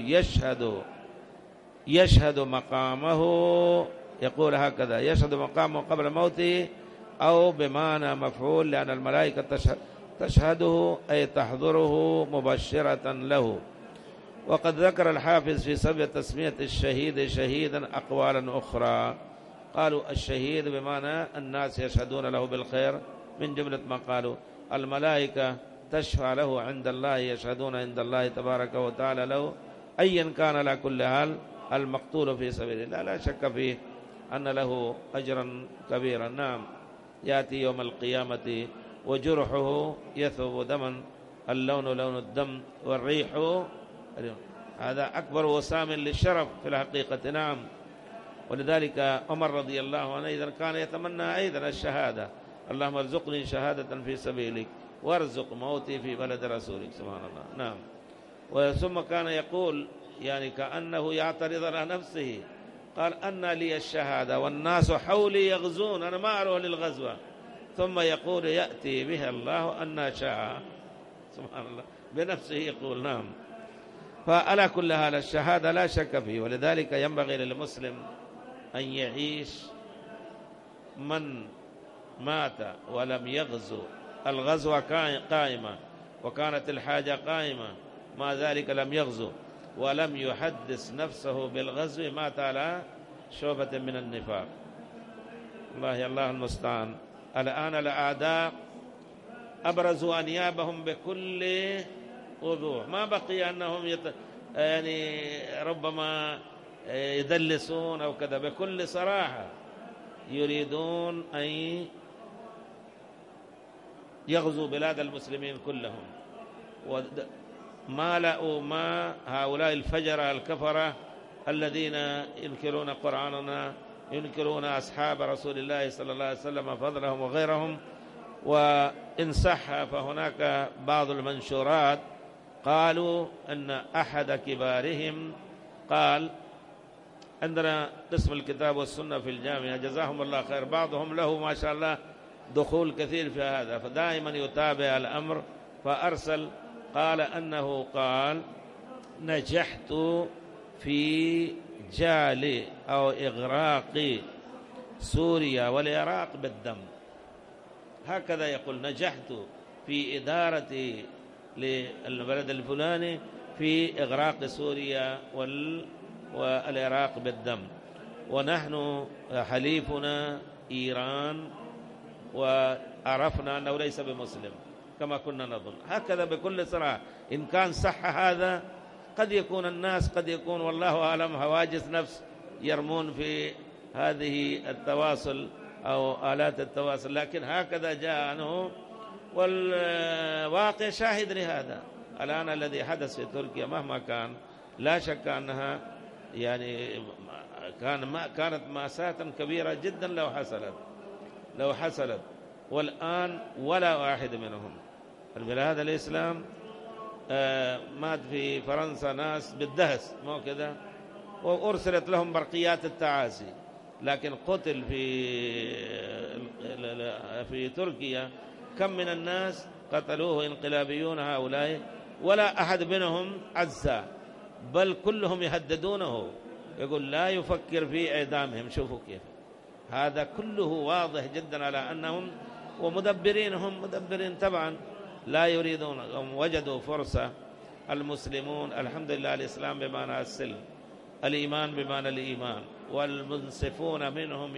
[SPEAKER 2] يشهد مقامه، يقول هكذا يشهد مقامه قبل موته، أو بمعنى مفعول لأن الملائكة تشهده أي تحضره مبشرة له. وقد ذكر الحافظ في سبب تسمية الشهيد شهيدا أقوالا أخرى، قالوا الشهيد بمعنى الناس يشهدون له بالخير من جملة ما قالوا، الملائكة تشفع له عند الله، يشهدون عند الله تبارك وتعالى له، أيا كان على كل حال المقتول في سبيل الله لا شك فيه أن له أجرا كبيرا. نعم. يأتي يوم القيامة وجرحه يثوب دما، اللون لون الدم والريح، هذا أكبر وسام للشرف في الحقيقة. نعم. ولذلك عمر رضي الله عنه إذا كان يتمنى أيضا الشهادة، اللهم ارزقني شهادة في سبيلك وارزق موتي في بلد رسولك، سبحان الله. نعم. وثم كان يقول يعني كأنه يعترض على نفسه، قال أن لي الشهادة والناس حولي يغزون، أنا ما أروح للغزوة، ثم يقول يأتي بها الله أن شاء، سبحان الله بنفسه يقول. نعم. فعلى كل حال الشهادة لا شك فيه، ولذلك ينبغي للمسلم أن يعيش من مات ولم يغزو، الغزوة قائمة وكانت الحاجة قائمة، مع ذلك لم يغزو ولم يحدث نفسه بالغزو، مات على شعبة من النفاق. الله المستعان. الآن الأعداء أبرزوا أنيابهم بكل وضوح، ما بقي أنهم يعني ربما يدلسون أو كذا، بكل صراحة يريدون أن يغزوا بلاد المسلمين كلهم، ومالأوا ما هؤلاء الفجرة الكفرة الذين ينكرون قرآننا، ينكرون أصحاب رسول الله صلى الله عليه وسلم فضلهم وغيرهم. وإن صح فهناك بعض المنشورات قالوا أن أحد كبارهم قال، عندنا قسم الكتاب والسنة في الجامعة جزاهم الله خير، بعضهم له ما شاء الله دخول كثير في هذا، فدائما يتابع الأمر، فأرسل قال أنه قال نجحت في جال أو إغراق سوريا والعراق بالدم، هكذا يقول، نجحت في إدارة للبلد الفلاني في إغراق سوريا والعراق بالدم. ونحن حليفنا إيران، وعرفنا أنه ليس بمسلم كما كنا نظن. هكذا بكل صراحة. إن كان صح هذا، قد يكون الناس، قد يكون والله أعلم هواجس نفس يرمون في هذه التواصل أو آلات التواصل، لكن هكذا جاء عنه، والواقع شاهد لهذا. الآن الذي حدث في تركيا مهما كان، لا شك أنها يعني كانت مأساة كبيرة جدا لو حصلت، والآن ولا واحد منهم. البلاد الإسلام مات في فرنسا ناس بالدهس، مو كذا، وأرسلت لهم برقيات التعازي، لكن قتل في تركيا كم من الناس قتلوه انقلابيون هؤلاء، ولا أحد منهم عزى، بل كلهم يهددونه، يقول لا يفكر في إعدامهم. شوفوا كيف هذا كله واضح جدا على أنهم ومدبرين، هم مدبرين طبعا، لا يريدون. وجدوا فرصة المسلمون، الحمد لله، الإسلام بمعنى السلم، الإيمان بمعنى الإيمان، والمنصفون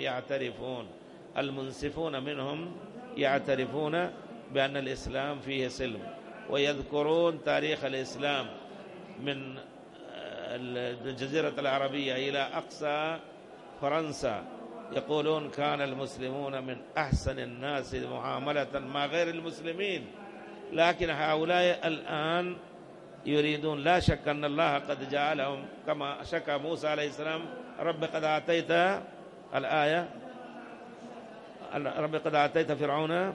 [SPEAKER 2] منهم يعترفون بأن الإسلام فيه سلم، ويذكرون تاريخ الإسلام من الجزيرة العربية إلى أقصى فرنسا. يقولون كان المسلمون من أحسن الناس معاملة مع غير المسلمين، لكن هؤلاء الآن يريدون، لا شك أن الله قد جعلهم كما شكى موسى عليه السلام: رب قد آتيت الآية، رب قد آتيت فرعون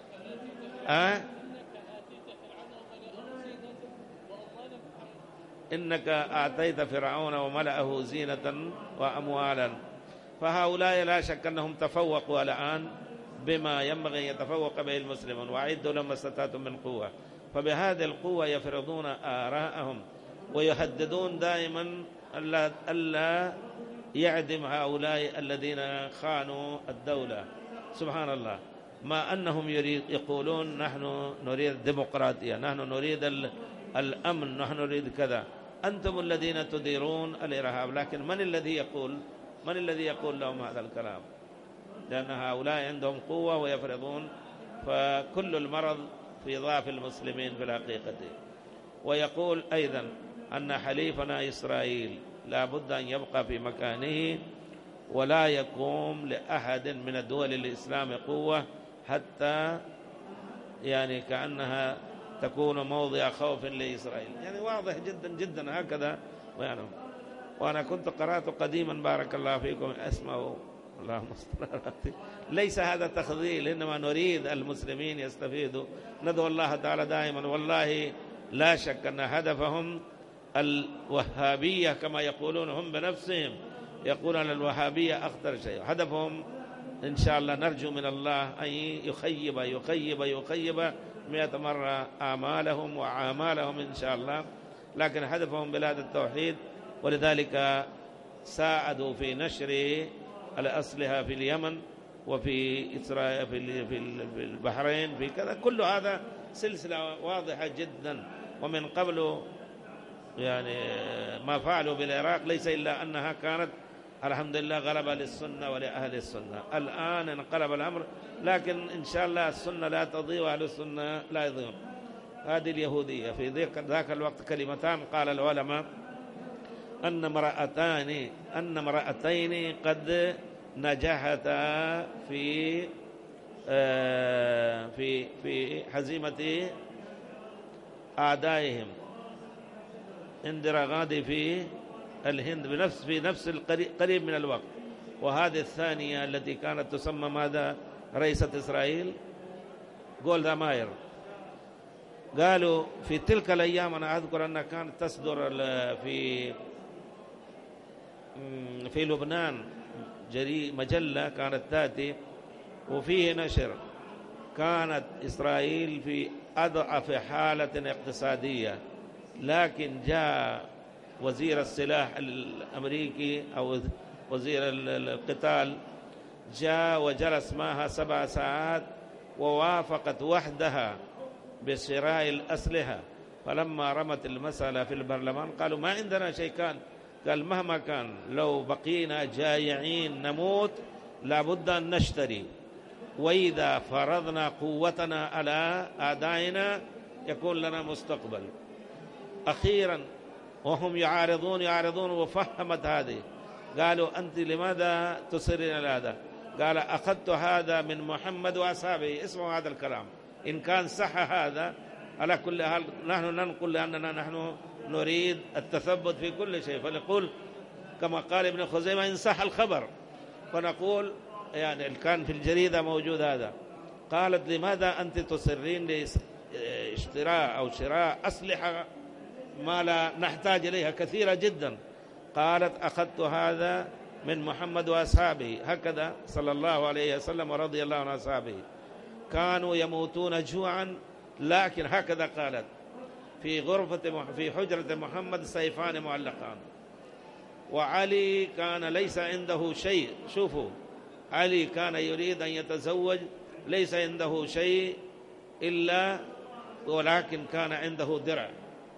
[SPEAKER 2] إنك آتيت فرعون وملأه زينة وأموالا. فهؤلاء لا شك أنهم تفوقوا الآن بما ينبغي يتفوق به المسلمون، وأعدوا لهم ما استطعتم من قوة. فبهذه القوة يفرضون آراءهم، ويهددون دائما ألا يعدم هؤلاء الذين خانوا الدولة. سبحان الله، ما أنهم يقولون نحن نريد الديمقراطية، نحن نريد الأمن، نحن نريد كذا. أنتم الذين تديرون الإرهاب، لكن من الذي يقول لهم هذا الكلام؟ لأن هؤلاء عندهم قوة ويفرضون. فكل المرض في ضعف المسلمين في الحقيقة. ويقول أيضا أن حليفنا إسرائيل لا بد أن يبقى في مكانه، ولا يقوم لأحد من الدول الإسلام قوة حتى يعني كأنها تكون موضع خوف لإسرائيل. يعني واضح جدا جدا هكذا. وأنا كنت قرأت قديما، بارك الله فيكم، اسمعوا، اللهم صل على سيدنا. ليس هذا تخذيل، إنما نريد المسلمين يستفيدوا. ندعو الله تعالى دائما، والله لا شك أن هدفهم الوهابية كما يقولون هم بنفسهم، يقولون الوهابية أخطر شيء. هدفهم إن شاء الله نرجو من الله أن يخيب 100 مرة آمالهم وعامالهم إن شاء الله، لكن هدفهم بلاد التوحيد. ولذلك ساعدوا في نشر الأسلحة في اليمن وفي إسرائيل في البحرين، في كذا. كل هذا سلسلة واضحة جدا. ومن قبل يعني ما فعلوا بالعراق ليس إلا أنها كانت الحمد لله غلبة للسنة ولأهل السنة. الآن انقلب الأمر، لكن إن شاء الله السنة لا تضيع وأهل السنة لا يضيعون. هذه اليهودية. في ذاك الوقت كلمتان قال العلماء أن امرأتين قد نجحتا في هزيمة أعدائهم. اندرا غاندي في الهند في نفس قريب من الوقت، وهذه الثانية التي كانت تسمى ماذا؟ رئيسة إسرائيل جولدا ماير. قالوا في تلك الأيام، أنا أذكر أنها كانت تصدر في لبنان مجلة كانت تأتي وفيه نشر، كانت إسرائيل في أضعف حالة اقتصادية، لكن جاء وزير السلاح الأمريكي أو وزير القتال جاء وجلس معها 7 ساعات، ووافقت وحدها بشراء الأسلحة. فلما رمت المسألة في البرلمان قالوا ما عندنا شيء. قال مهما كان لو بقينا جائعين نموت لابد أن نشتري، وإذا فرضنا قوتنا على أعدائنا يكون لنا مستقبل. أخيرا وهم يعارضون وفهمت هذه، قالوا أنت لماذا تصرين على هذا؟ قال أخذت هذا من محمد وأصحابه. اسمعوا هذا الكلام، إن كان صح هذا على كل حال نحن ننقل لأننا نحن نريد التثبت في كل شيء، فنقول كما قال ابن خزيمة إن صح الخبر، فنقول يعني كان في الجريدة موجود هذا. قالت لماذا أنت تصرين لاشتراء أو شراء أسلحة ما لا نحتاج إليها كثيرة جدا؟ قالت أخذت هذا من محمد وأصحابه، هكذا صلى الله عليه وسلم ورضي الله عن أصحابه، كانوا يموتون جوعا، لكن هكذا قالت في حجرة محمد سيفان معلقان، وعلي كان ليس عنده شيء. شوفوا، علي كان يريد أن يتزوج، ليس عنده شيء إلا ولكن كان عنده درع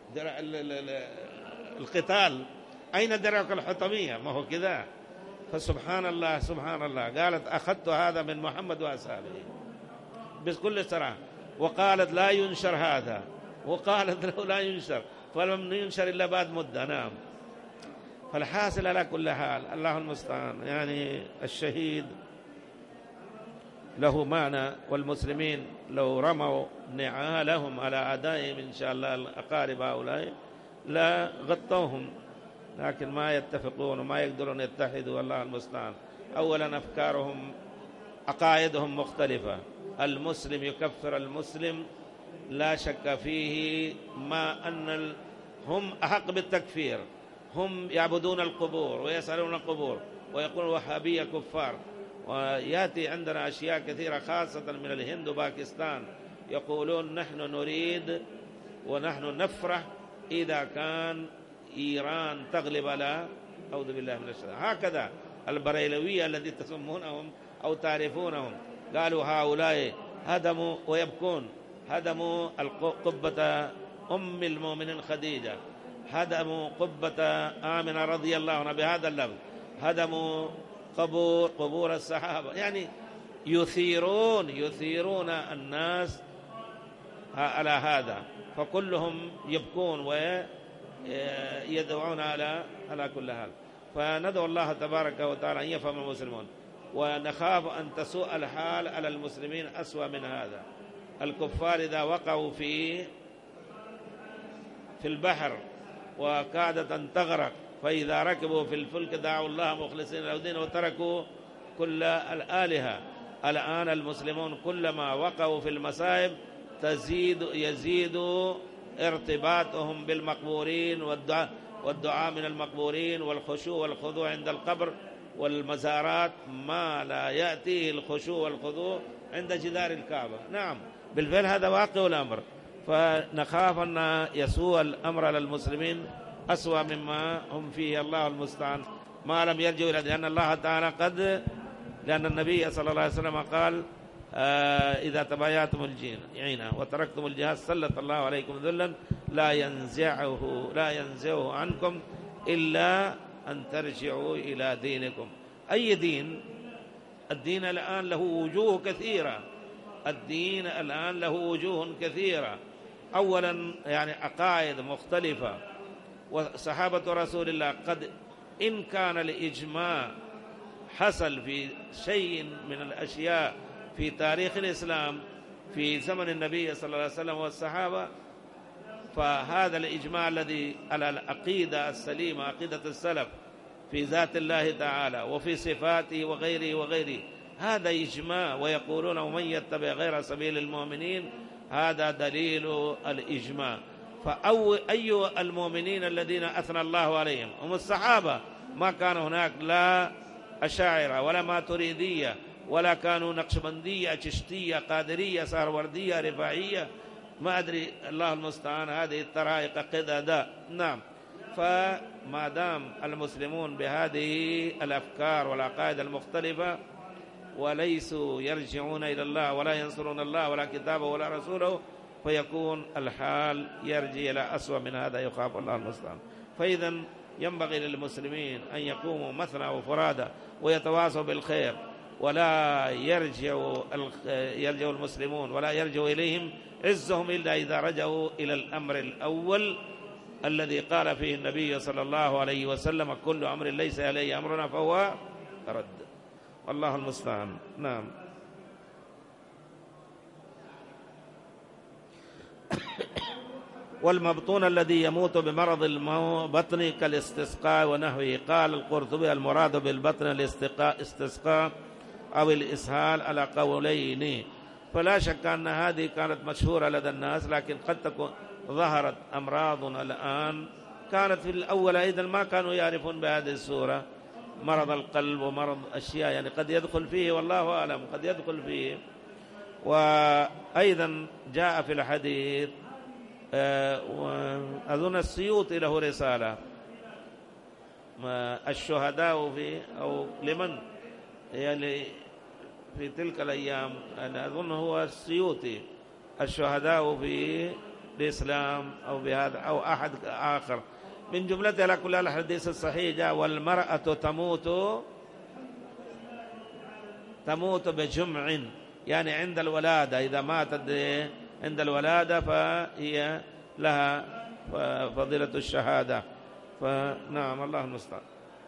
[SPEAKER 2] القتال. أين درعك الحطمية؟ ما هو كذا. فسبحان الله سبحان الله، قالت أخذت هذا من محمد وأصحابه بكل صراحة، وقالت لا ينشر هذا، وقالت له لا ينشر، فلم ينشر إلا بعد مدة. نعم. فالحاصل على كل حال الله المستعان، يعني الشهيد له معنى، والمسلمين لو رموا نعالهم على أعدائهم إن شاء الله الأقارب هؤلاء لا غطوهم، لكن ما يتفقون وما يقدرون يتحدوا. الله المستعان. أولا أفكارهم عقائدهم مختلفة، المسلم يكفر المسلم لا شك فيه، ما أن هم أحق بالتكفير، هم يعبدون القبور ويسألون القبور ويقولون وهابية كفار. ويأتي عندنا أشياء كثيرة خاصة من الهند وباكستان يقولون نحن نريد ونحن نفرح إذا كان إيران تغلب على أعوذ بالله من الشيطان. هكذا البريلوية الذي تسمونهم أو تعرفونهم، قالوا هؤلاء هدموا ويبكون، هدموا قبة أم المؤمنين خديجة، هدموا قبة آمنة رضي الله عنها بهذا اللفظ، هدموا قبور الصحابة، يعني يثيرون الناس على هذا، فكلهم يبكون ويدعون على كل حال. فندعو الله تبارك وتعالى أن يفهم المسلمون، ونخاف أن تسوء الحال على المسلمين أسوأ من هذا. الكفار إذا وقعوا في البحر وكادت أن تغرق، فإذا ركبوا في الفلك دعوا الله مخلصين له الدين وتركوا كل الآلهة. الآن المسلمون كلما وقعوا في المصائب يزيد ارتباطهم بالمقبورين والدعاء من المقبورين والخشوع والخضوع عند القبر والمزارات، ما لا يأتيه الخشوع والخضوع عند جدار الكعبة. نعم بالفعل هذا واقع الأمر، فنخاف أن يسوء الأمر على المسلمين أسوأ مما هم فيه. الله المستعان، ما لم يرجعوا إلى لأن الله تعالى لأن النبي صلى الله عليه وسلم قال إذا تبايعتم العين وتركتم الجهاد سلط الله عليكم ذلا لا ينزعه عنكم إلا أن ترجعوا إلى دينكم. أي دين؟ الدين الآن له وجوه كثيرة، الدين الآن له وجوه كثيرة. أولا يعني عقائد مختلفة، وصحابة رسول الله قد إن كان الإجماع حصل في شيء من الأشياء في تاريخ الإسلام في زمن النبي صلى الله عليه وسلم والصحابة، فهذا الإجماع الذي على العقيدة السليمة عقيدة السلف في ذات الله تعالى وفي صفاته وغيره هذا إجماع. ويقولون ومن يتبع غير سبيل المؤمنين، هذا دليل الإجماع. أي المؤمنين الذين أثنى الله عليهم هم الصحابة، ما كان هناك لا أشاعرة ولا ماتريدية ولا كانوا نقشبندية چشتية قادرية سهروردية رفاعية، ما أدري، الله المستعان، هذه الطرائق قددا. نعم. فما دام المسلمون بهذه الأفكار والعقائد المختلفة وليسوا يرجعون إلى الله ولا ينصرون الله ولا كتابه ولا رسوله، فيكون الحال يرجع إلى أسوأ من هذا، يخاف الله المستعان. فإذا ينبغي للمسلمين أن يقوموا مثنى وفرادى ويتواصوا بالخير، ولا يرجع المسلمون ولا يرجع إليهم عزهم إلا إذا رجعوا إلى الأمر الأول الذي قال فيه النبي صلى الله عليه وسلم: كل أمر ليس عليه أمرنا فهو رد. والله المستعان. نعم. والمبطون الذي يموت بمرض البطن كالاستسقاء ونحوه. قال القرطبي: المراد بالبطن الاستسقاء أو الإسهال على قولين. فلا شك أن هذه كانت مشهورة لدى الناس، لكن قد تكون ظهرت أمراض الآن كانت في الأول أيضا ما كانوا يعرفون بهذه الصورة، مرض القلب ومرض أشياء يعني قد يدخل فيه، والله أعلم قد يدخل فيه. وأيضا جاء في الحديث أظن السيوطي له رسالة الشهداء في أو لمن يعني في تلك الأيام، أنا أظن هو السيوطي، الشهداء في الإسلام أو بهذا أو أحد آخر من جملته. على كل الحديث الصحيح جاء: والمرأة تموت بجمع، يعني عند الولادة، إذا ماتت عند الولادة فهي لها فضيلة الشهادة. فنعم، الله المستعان.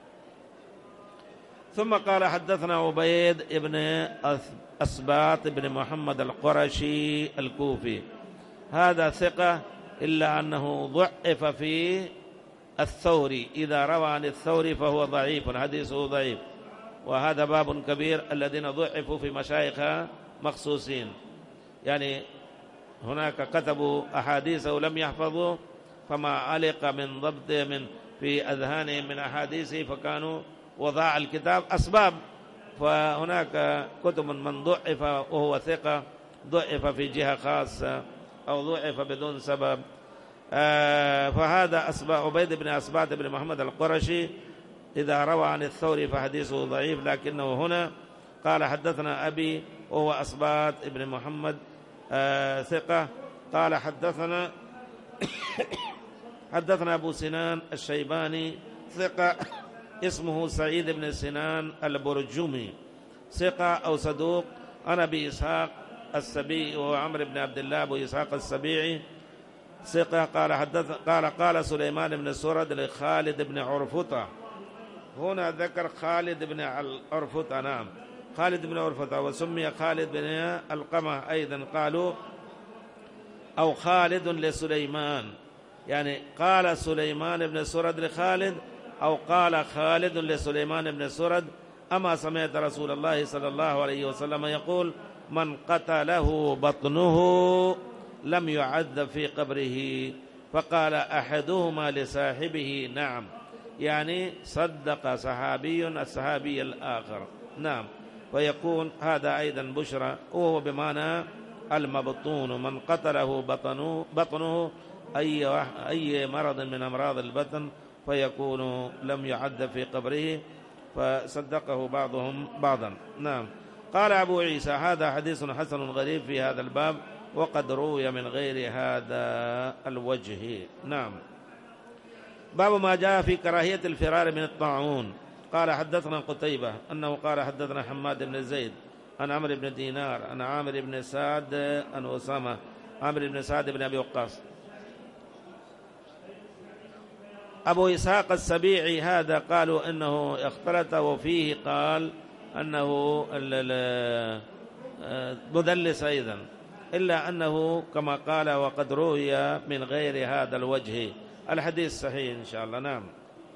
[SPEAKER 2] ثم قال: حدثنا عبيد بن أسباط بن محمد القرشي الكوفي، هذا ثقة إلا أنه ضعف في الثوري، إذا روى عن الثوري فهو ضعيف، حديثه ضعيف. وهذا باب كبير، الذين ضعفوا في مشايخ مخصوصين، يعني هناك كتبوا أحاديثه لم يحفظوا، فما علق من ضبط في أذهانهم من أحاديثه فكانوا وضاع الكتاب أسباب. فهناك كتب من ضعف وهو ثقة، ضعف في جهة خاصة أو ضعف بدون سبب. فهذا عبيد بن أسباط بن محمد القرشي إذا روى عن الثوري فحديثه ضعيف، لكنه هنا قال: حدثنا أبي وهو أسباط بن محمد ثقة. قال: حدثنا أبو سنان الشيباني ثقة، اسمه سعيد بن سنان البرجمي، ثقة أو صدوق. أنا أبي إسحاق السبيعي وهو عمرو بن عبد الله أبو إسحاق السبيعي ثقة. قال سليمان بن سرد لخالد بن عرفطة، هنا ذكر خالد بن عرفطة، نعم خالد بن عرفطة، وسمي خالد بن القمة أيضا، قالوا أو خالد لسليمان، يعني قال سليمان بن سرد لخالد أو قال خالد لسليمان بن سرد: أما سمعت رسول الله صلى الله عليه وسلم يقول: من قتله بطنه لم يعذب في قبره؟ فقال أحدهما لصاحبه: نعم، يعني صدق الصحابي الآخر، نعم. ويكون هذا أيضا بشرى، وهو بمعنى المبطون، من قتله بطنه أي مرض من أمراض البطن فيكون لم يعذب في قبره، فصدقه بعضهم بعضا، نعم. قال أبو عيسى: هذا حديث حسن غريب في هذا الباب، وقد روي من غير هذا الوجه، نعم. باب ما جاء في كراهية الفرار من الطاعون. قال: حدثنا قتيبة أنه قال: حدثنا حماد بن زيد عن عمرو بن دينار عن عامر بن سعد عن أسامة عامر بن سعد بن أبي وقاص. أبو إسحاق السبيعي هذا قالوا إنه اختلط، وفيه قال أنه مدلس أيضا، إلا أنه كما قال وقد روي من غير هذا الوجه. الحديث صحيح إن شاء الله، نعم.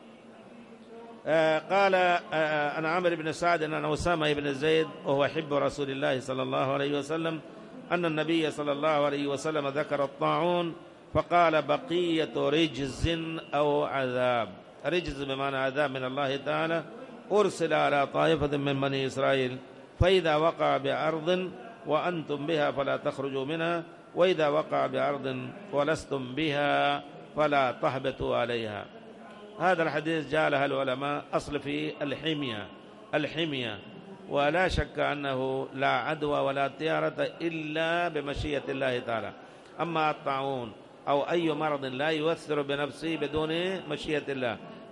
[SPEAKER 2] قال أنا عامر بن سعد أن أسامة بن زيد وهو حب رسول الله صلى الله عليه وسلم أن النبي صلى الله عليه وسلم ذكر الطاعون فقال: بقية رجز أو عذاب. رجز بمعنى عذاب من الله تعالى، أرسل على طائفة من بني إسرائيل، فإذا وقع بأرض وأنتم بها فلا تخرجوا منها، وإذا وقع بأرض ولستم بها فلا تهبطوا عليها. هذا الحديث جعلها العلماء أصل في الحمية، ولا شك أنه لا عدوى ولا طيارة إلا بمشيئة الله تعالى. أما الطاعون أو أي مرض لا يؤثر بنفسه بدون مشيئة الله،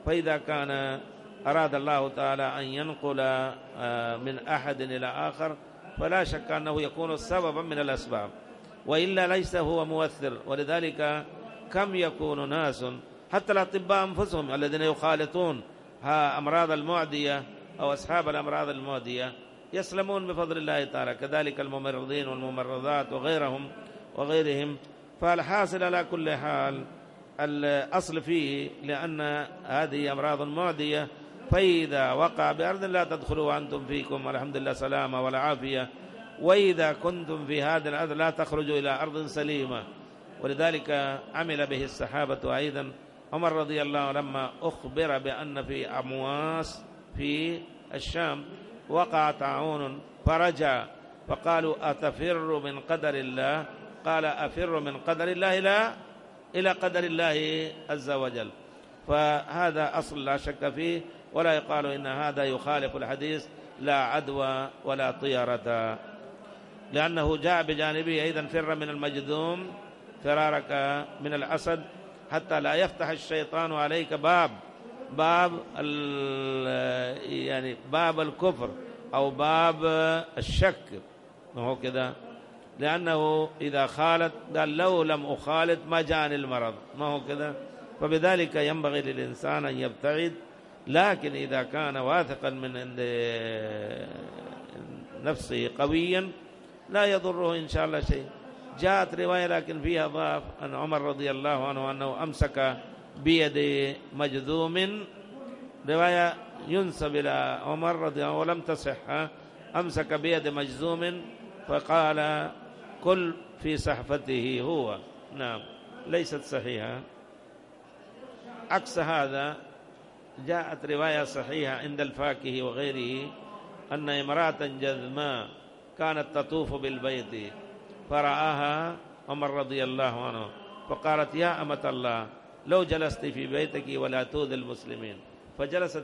[SPEAKER 2] فإذا كان أراد الله تعالى أن ينقل من أحد إلى آخر فلا شك أنه يكون سببا من الأسباب، وإلا ليس هو مؤثر. ولذلك كم يكون ناس حتى الأطباء أنفسهم الذين يخالطون أمراض المعدية أو أصحاب الأمراض المعدية يسلمون بفضل الله تعالى، كذلك الممرضين والممرضات وغيرهم. فالحاصل على كل حال الأصل فيه لأن هذه أمراض معدية، فإذا وقع بأرض لا تدخلوا وأنتم فيكم الحمد لله سلامة والعافية، وإذا كنتم في هذا الأرض لا تخرجوا إلى أرض سليمة. ولذلك عمل به الصحابة أيضا. عمر رضي الله عنه لما أخبر بأن في أمواس في الشام وقع طاعون فرجع، فقالوا أتفر من قدر الله؟ قال أفر من قدر الله إلى قدر الله عز وجل. فهذا أصل لا شك فيه، ولا يقال إن هذا يخالف الحديث لا عدوى ولا طيرة، لأنه جاء بجانبه أيضا فر من المجذوم فرارك من الأسد، حتى لا يفتح الشيطان عليك باب يعني باب الكفر أو باب الشك، ما هو كذا، لأنه إذا خالط قال لو لم أخالط ما جاءني المرض، ما هو كذا. فبذلك ينبغي للإنسان أن يبتعد، لكن إذا كان واثقا من عند نفسه قويا لا يضره إن شاء الله شيء. جاءت رواية لكن فيها ضعف أن عمر رضي الله عنه أنه أمسك بيد مجذوم، رواية ينسب إلى عمر رضي الله عنه ولم تصح، أمسك بيد مجذوم فقال كل في سحفته هو، نعم ليست صحيحة. عكس هذا جاءت رواية صحيحة عند الفاكهي وغيره أن امرأة جذماء كانت تطوف بالبيت فرآها عمر رضي الله عنه فقالت يا أمة الله لو جلست في بيتك ولا تؤذي المسلمين، فجلست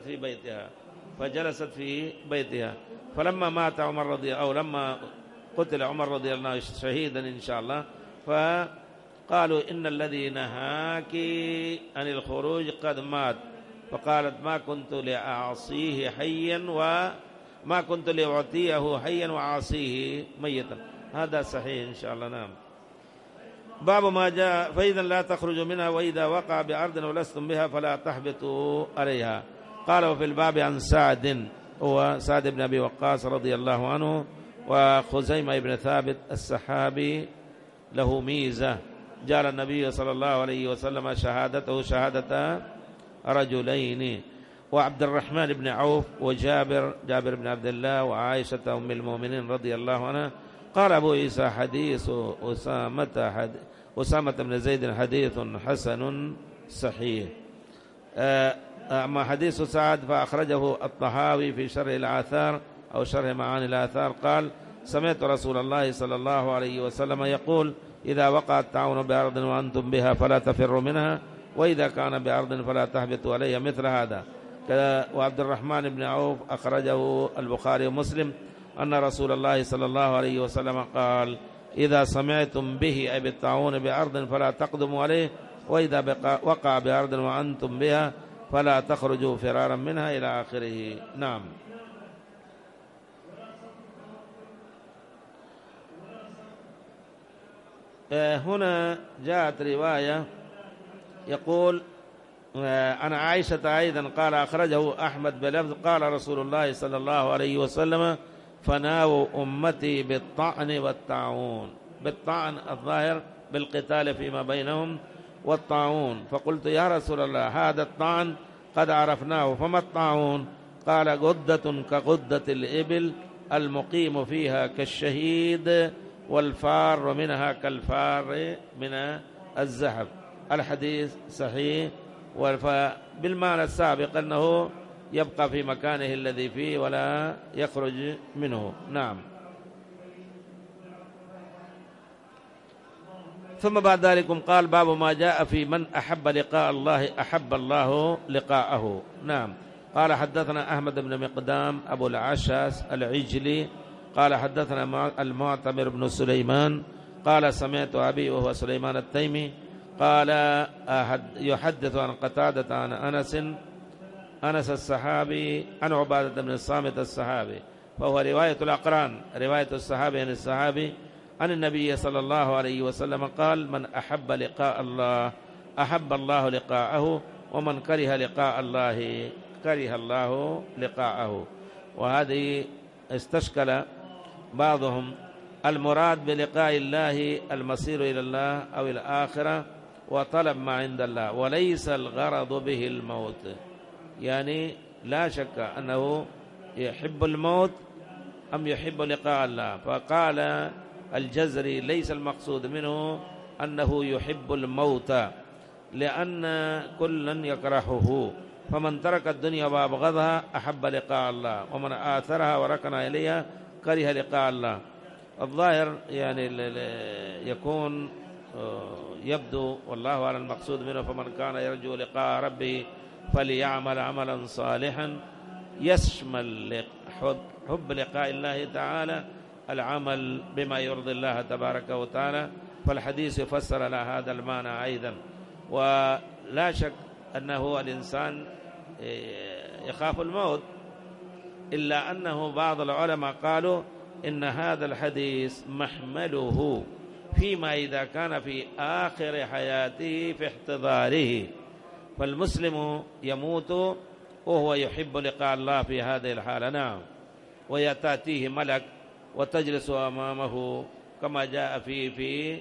[SPEAKER 2] في بيتها. فلما مات عمر أو لما قتل عمر رضي الله عنه شهيدا إن شاء الله، فقالوا إن الذي نهاك عن الخروج قد مات، فقالت ما كنت لأعصيه حيا وما كنت لأعطيه حيا وأعصيه ميتا. هذا صحيح إن شاء الله. نعم. باب ما جاء فإذا لا تخرجوا منها وإذا وقع بأرض ولستم بها فلا تحبطوا عليها. قال وفي الباب عن سعد، هو سعد بن أبي وقاص رضي الله عنه، وخزيمة بن ثابت السحابي له ميزة، جعل النبي صلى الله عليه وسلم شهادته شهادة رجلين، وعبد الرحمن بن عوف وجابر بن عبد الله وعائشة أم المؤمنين رضي الله عنها. قال أبو عيسى حديث أسامة بن زيد حديث حسن صحيح. أما حديث سعد فأخرجه الطحاوي في شرح الآثار أو شرح معاني الآثار، قال سمعت رسول الله صلى الله عليه وسلم يقول إذا وقع الطاعون بأرض وأنتم بها فلا تفروا منها، وإذا كان بأرض فلا تهبطوا عليها، مثل هذا. وعبد الرحمن بن عوف أخرجه البخاري ومسلم أن رسول الله صلى الله عليه وسلم قال إذا سمعتم به أي بالطاعون بأرض فلا تقدموا عليه، وإذا وقع بأرض وأنتم بها فلا تخرجوا فرارا منها إلى آخره. نعم. هنا جاءت رواية يقول عن عائشة أيضا قال أخرجه أحمد بلفظ قال رسول الله صلى الله عليه وسلم فناووا أمتي بالطعن والطاعون. بالطعن الظاهر بالقتال فيما بينهم، والطاعون فقلت يا رسول الله هذا الطعن قد عرفناه فما الطاعون؟ قال غدة كغدة الإبل المقيم فيها كالشهيد والفار منها كالفار من الزحف. الحديث صحيح، وبالمعنى السابق أنه يبقى في مكانه الذي فيه ولا يخرج منه. نعم. ثم بعد ذلك قال باب ما جاء في من أحب لقاء الله أحب الله لقاءه. نعم. قال حدثنا أحمد بن مقدام أبو العشاس العجلي قال حدثنا المعتمر بن سليمان قال سمعت أبي وهو سليمان التيمي قال يحدث عن قتادة عن أنس أنس الصحابي عن عبادة بن الصامت الصحابي، فهو رواية الأقران، رواية الصحابي عن الصحابي عن النبي صلى الله عليه وسلم قال: من أحب لقاء الله أحب الله لقاءه، ومن كره لقاء الله كره الله لقاءه. وهذه استشكل بعضهم المراد بلقاء الله المصير إلى الله أو الآخرة وطلب ما عند الله، وليس الغرض به الموت. يعني لا شك أنه يحب الموت أم يحب لقاء الله. فقال الجزري: ليس المقصود منه أنه يحب الموت، لأن كلا يكرهه، فمن ترك الدنيا وأبغضها أحب لقاء الله، ومن آثرها وركن إليها كره لقاء الله. الظاهر يعني يكون يبدو والله أعلم المقصود منه: فمن كان يرجو لقاء ربه فليعمل عملا صالحا، يشمل حب لقاء الله تعالى العمل بما يرضي الله تبارك وتعالى. فالحديث يفسر على هذا المعنى أيضا. ولا شك أنه الإنسان يخاف الموت، إلا أنه بعض العلماء قالوا إن هذا الحديث محمله فيما إذا كان في آخر حياته في احتضاره، فالمسلم يموت وهو يحب لقاء الله في هذه الحالة، نعم، ويتأتيه ملك وتجلس أمامه كما جاء في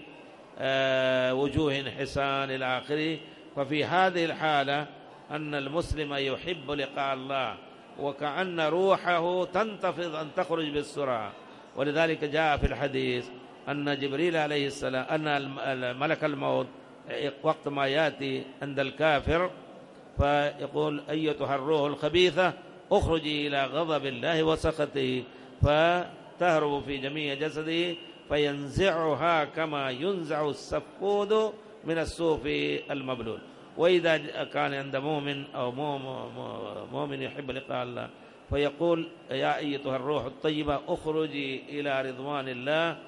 [SPEAKER 2] وجوه حسان إلى آخره. ففي هذه الحالة أن المسلم يحب لقاء الله، وكأن روحه تنتفض أن تخرج بالسرعة. ولذلك جاء في الحديث أن جبريل عليه السلام، أن ملك الموت وقت ما يأتي عند الكافر فيقول: أيتها الروح الخبيثة اخرجي إلى غضب الله وسخطه، فتهرب في جميع جسده فينزعها كما ينزع السفود من الصوف المبلول. وإذا كان عند مؤمن أو مؤمن يحب لقاء الله فيقول: يا أيتها الروح الطيبة اخرجي إلى رضوان الله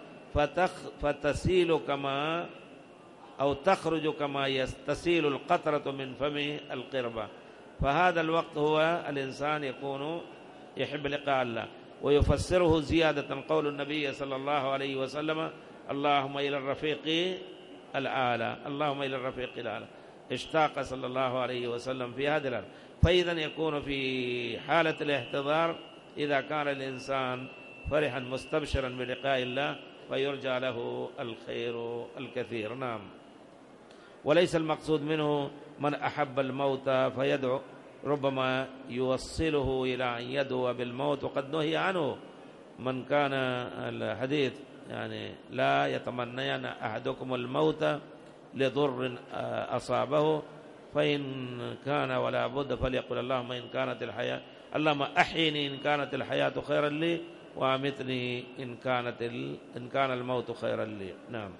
[SPEAKER 2] فتسيل كما أو تخرج كما تسيل القطرة من فم القربة. فهذا الوقت هو الإنسان يكون يحب لقاء الله. ويفسره زيادة قول النبي صلى الله عليه وسلم: اللهم إلى الرفيق الأعلى، اللهم إلى الرفيق الأعلى. اشتاق صلى الله عليه وسلم في هذا الأمر. فإذا يكون في حالة الاحتضار إذا كان الإنسان فرحا مستبشرا بلقاء الله فيرجى له الخير الكثير، نعم. وليس المقصود منه من أحب الموت فيدعو، ربما يوصله إلى أن يدعو بالموت وقد نهي عنه. من كان الحديث يعني لا يتمنين أحدكم الموت لضر أصابه، فإن كان ولا بد فليقل: اللهم إن كانت الحياة، اللهم أحيني إن كانت الحياة خيرا لي، وأمتني إن كان الموت خيرا لي، نعم.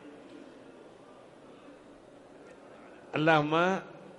[SPEAKER 2] اللهم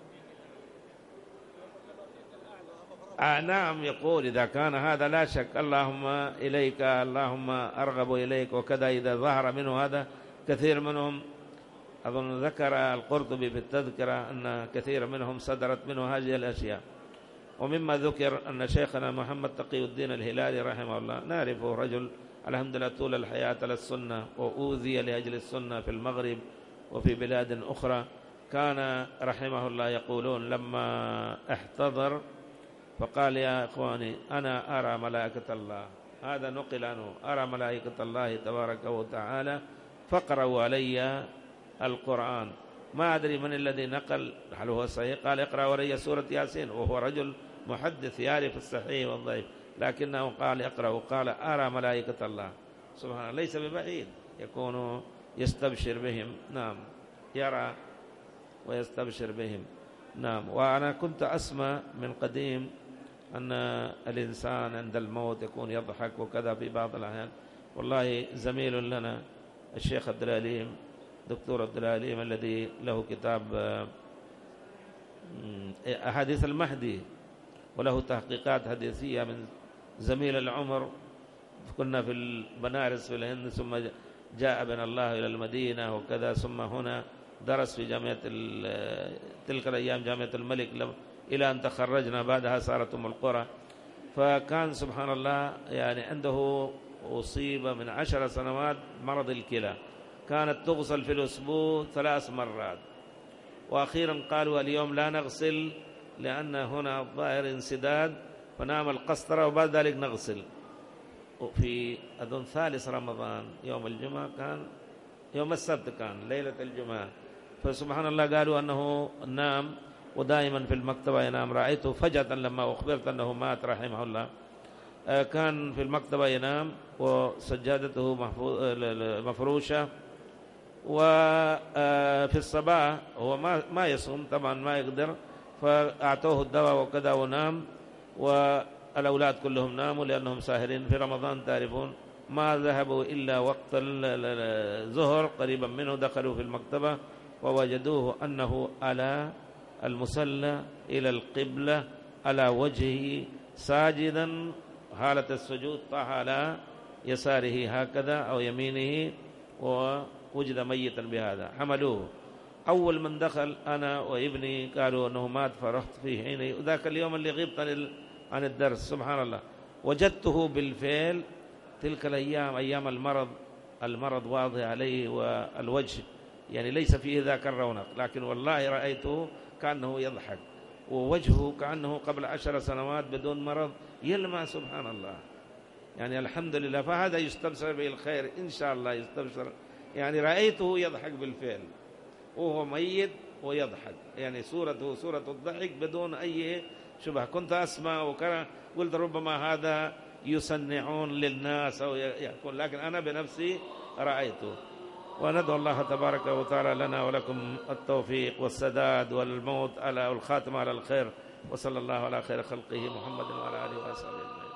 [SPEAKER 2] نعم، يقول إذا كان هذا لا شك اللهم إليك، اللهم أرغب إليك وكذا. إذا ظهر منه هذا، كثير منهم أظن ذكر القرطبي في التذكرة أن كثير منهم صدرت منه هذه الأشياء. ومما ذكر أن شيخنا محمد تقي الدين الهلالي رحمه الله، نعرفه رجل الحمد لله طول الحياة للسنة، وأوذي لأجل السنة في المغرب وفي بلاد أخرى. كان رحمه الله يقولون لما احتضر فقال: يا إخواني أنا أرى ملائكة الله، هذا نقل عنه، أرى ملائكة الله تبارك وتعالى فاقرأوا علي القرآن. ما أدري من الذي نقل، هل هو صحيح؟ قال: اقرأوا علي سورة ياسين، وهو رجل محدث يعرف الصحيح والضعيف، لكنه قال: اقرأوا. قال: أرى ملائكة الله. سبحان الله، ليس ببعيد يكون يستبشر بهم، نعم، يرى ويستبشر بهم، نعم. وأنا كنت أسمع من قديم أن الإنسان عند الموت يكون يضحك وكذا في بعض الأحيان. والله زميل لنا الشيخ عبد العليم، دكتور عبد العليم، الذي له كتاب أحاديث المهدي وله تحقيقات حديثية من زميل العمر. كنا في البنارس في الهند، ثم جاء بنا الله إلى المدينة وكذا، ثم هنا درس في جامعة تلك الأيام جامعة الملك إلى أن تخرجنا، بعدها صارت أم القرى. فكان سبحان الله يعني عنده أصيب من 10 سنوات مرض الكلى، كانت تغسل في الأسبوع 3 مرات، وأخيرا قالوا اليوم لا نغسل لأن هنا ظاهر انسداد، فنعمل قسطرة وبعد ذلك نغسل. في أظن 3 رمضان يوم الجمعة، كان يوم السبت، كان ليلة الجمعة، فسبحان الله قالوا أنه نام، ودائما في المكتبة ينام. رأيته فجأة لما أخبرت أنه مات رحمه الله، كان في المكتبة ينام وسجادته مفروشة، وفي الصباح هو ما يصوم طبعا، ما يقدر، فأعطوه الدواء وكذا ونام، والأولاد كلهم ناموا لأنهم ساهرين في رمضان تعرفون، ما ذهبوا إلا وقت الظهر قريبا منه، دخلوا في المكتبة ووجدوه أنه على المصلى إلى القبلة على وجهه ساجدا، حالة السجود طاح على يساره هكذا أو يمينه، ووجد ميتا بهذا. حملوه، أول من دخل أنا وابني قالوا أنه مات، فرحت في حينه، وذاك اليوم اللي غبت عن الدرس سبحان الله وجدته بالفعل. تلك الأيام أيام المرض واضح عليه، والوجه يعني ليس فيه ذاك الرونق، لكن والله رأيته كأنه يضحك، ووجهه كأنه قبل 10 سنوات بدون مرض يلمع سبحان الله. يعني الحمد لله، فهذا يستبشر به الخير إن شاء الله، يستبشر. يعني رأيته يضحك بالفعل وهو ميت ويضحك، يعني صورته صورة الضحك بدون أي شبه. كنت أسمع وكذا، قلت ربما هذا يصنعون للناس أو يكون، لكن أنا بنفسي رأيته. وندعو الله تبارك وتعالى لنا ولكم التوفيق والسداد والموت على الخاتمة على الخير، وصلى الله على خير خلقه محمد وعلى آله وصحبه أجمعين.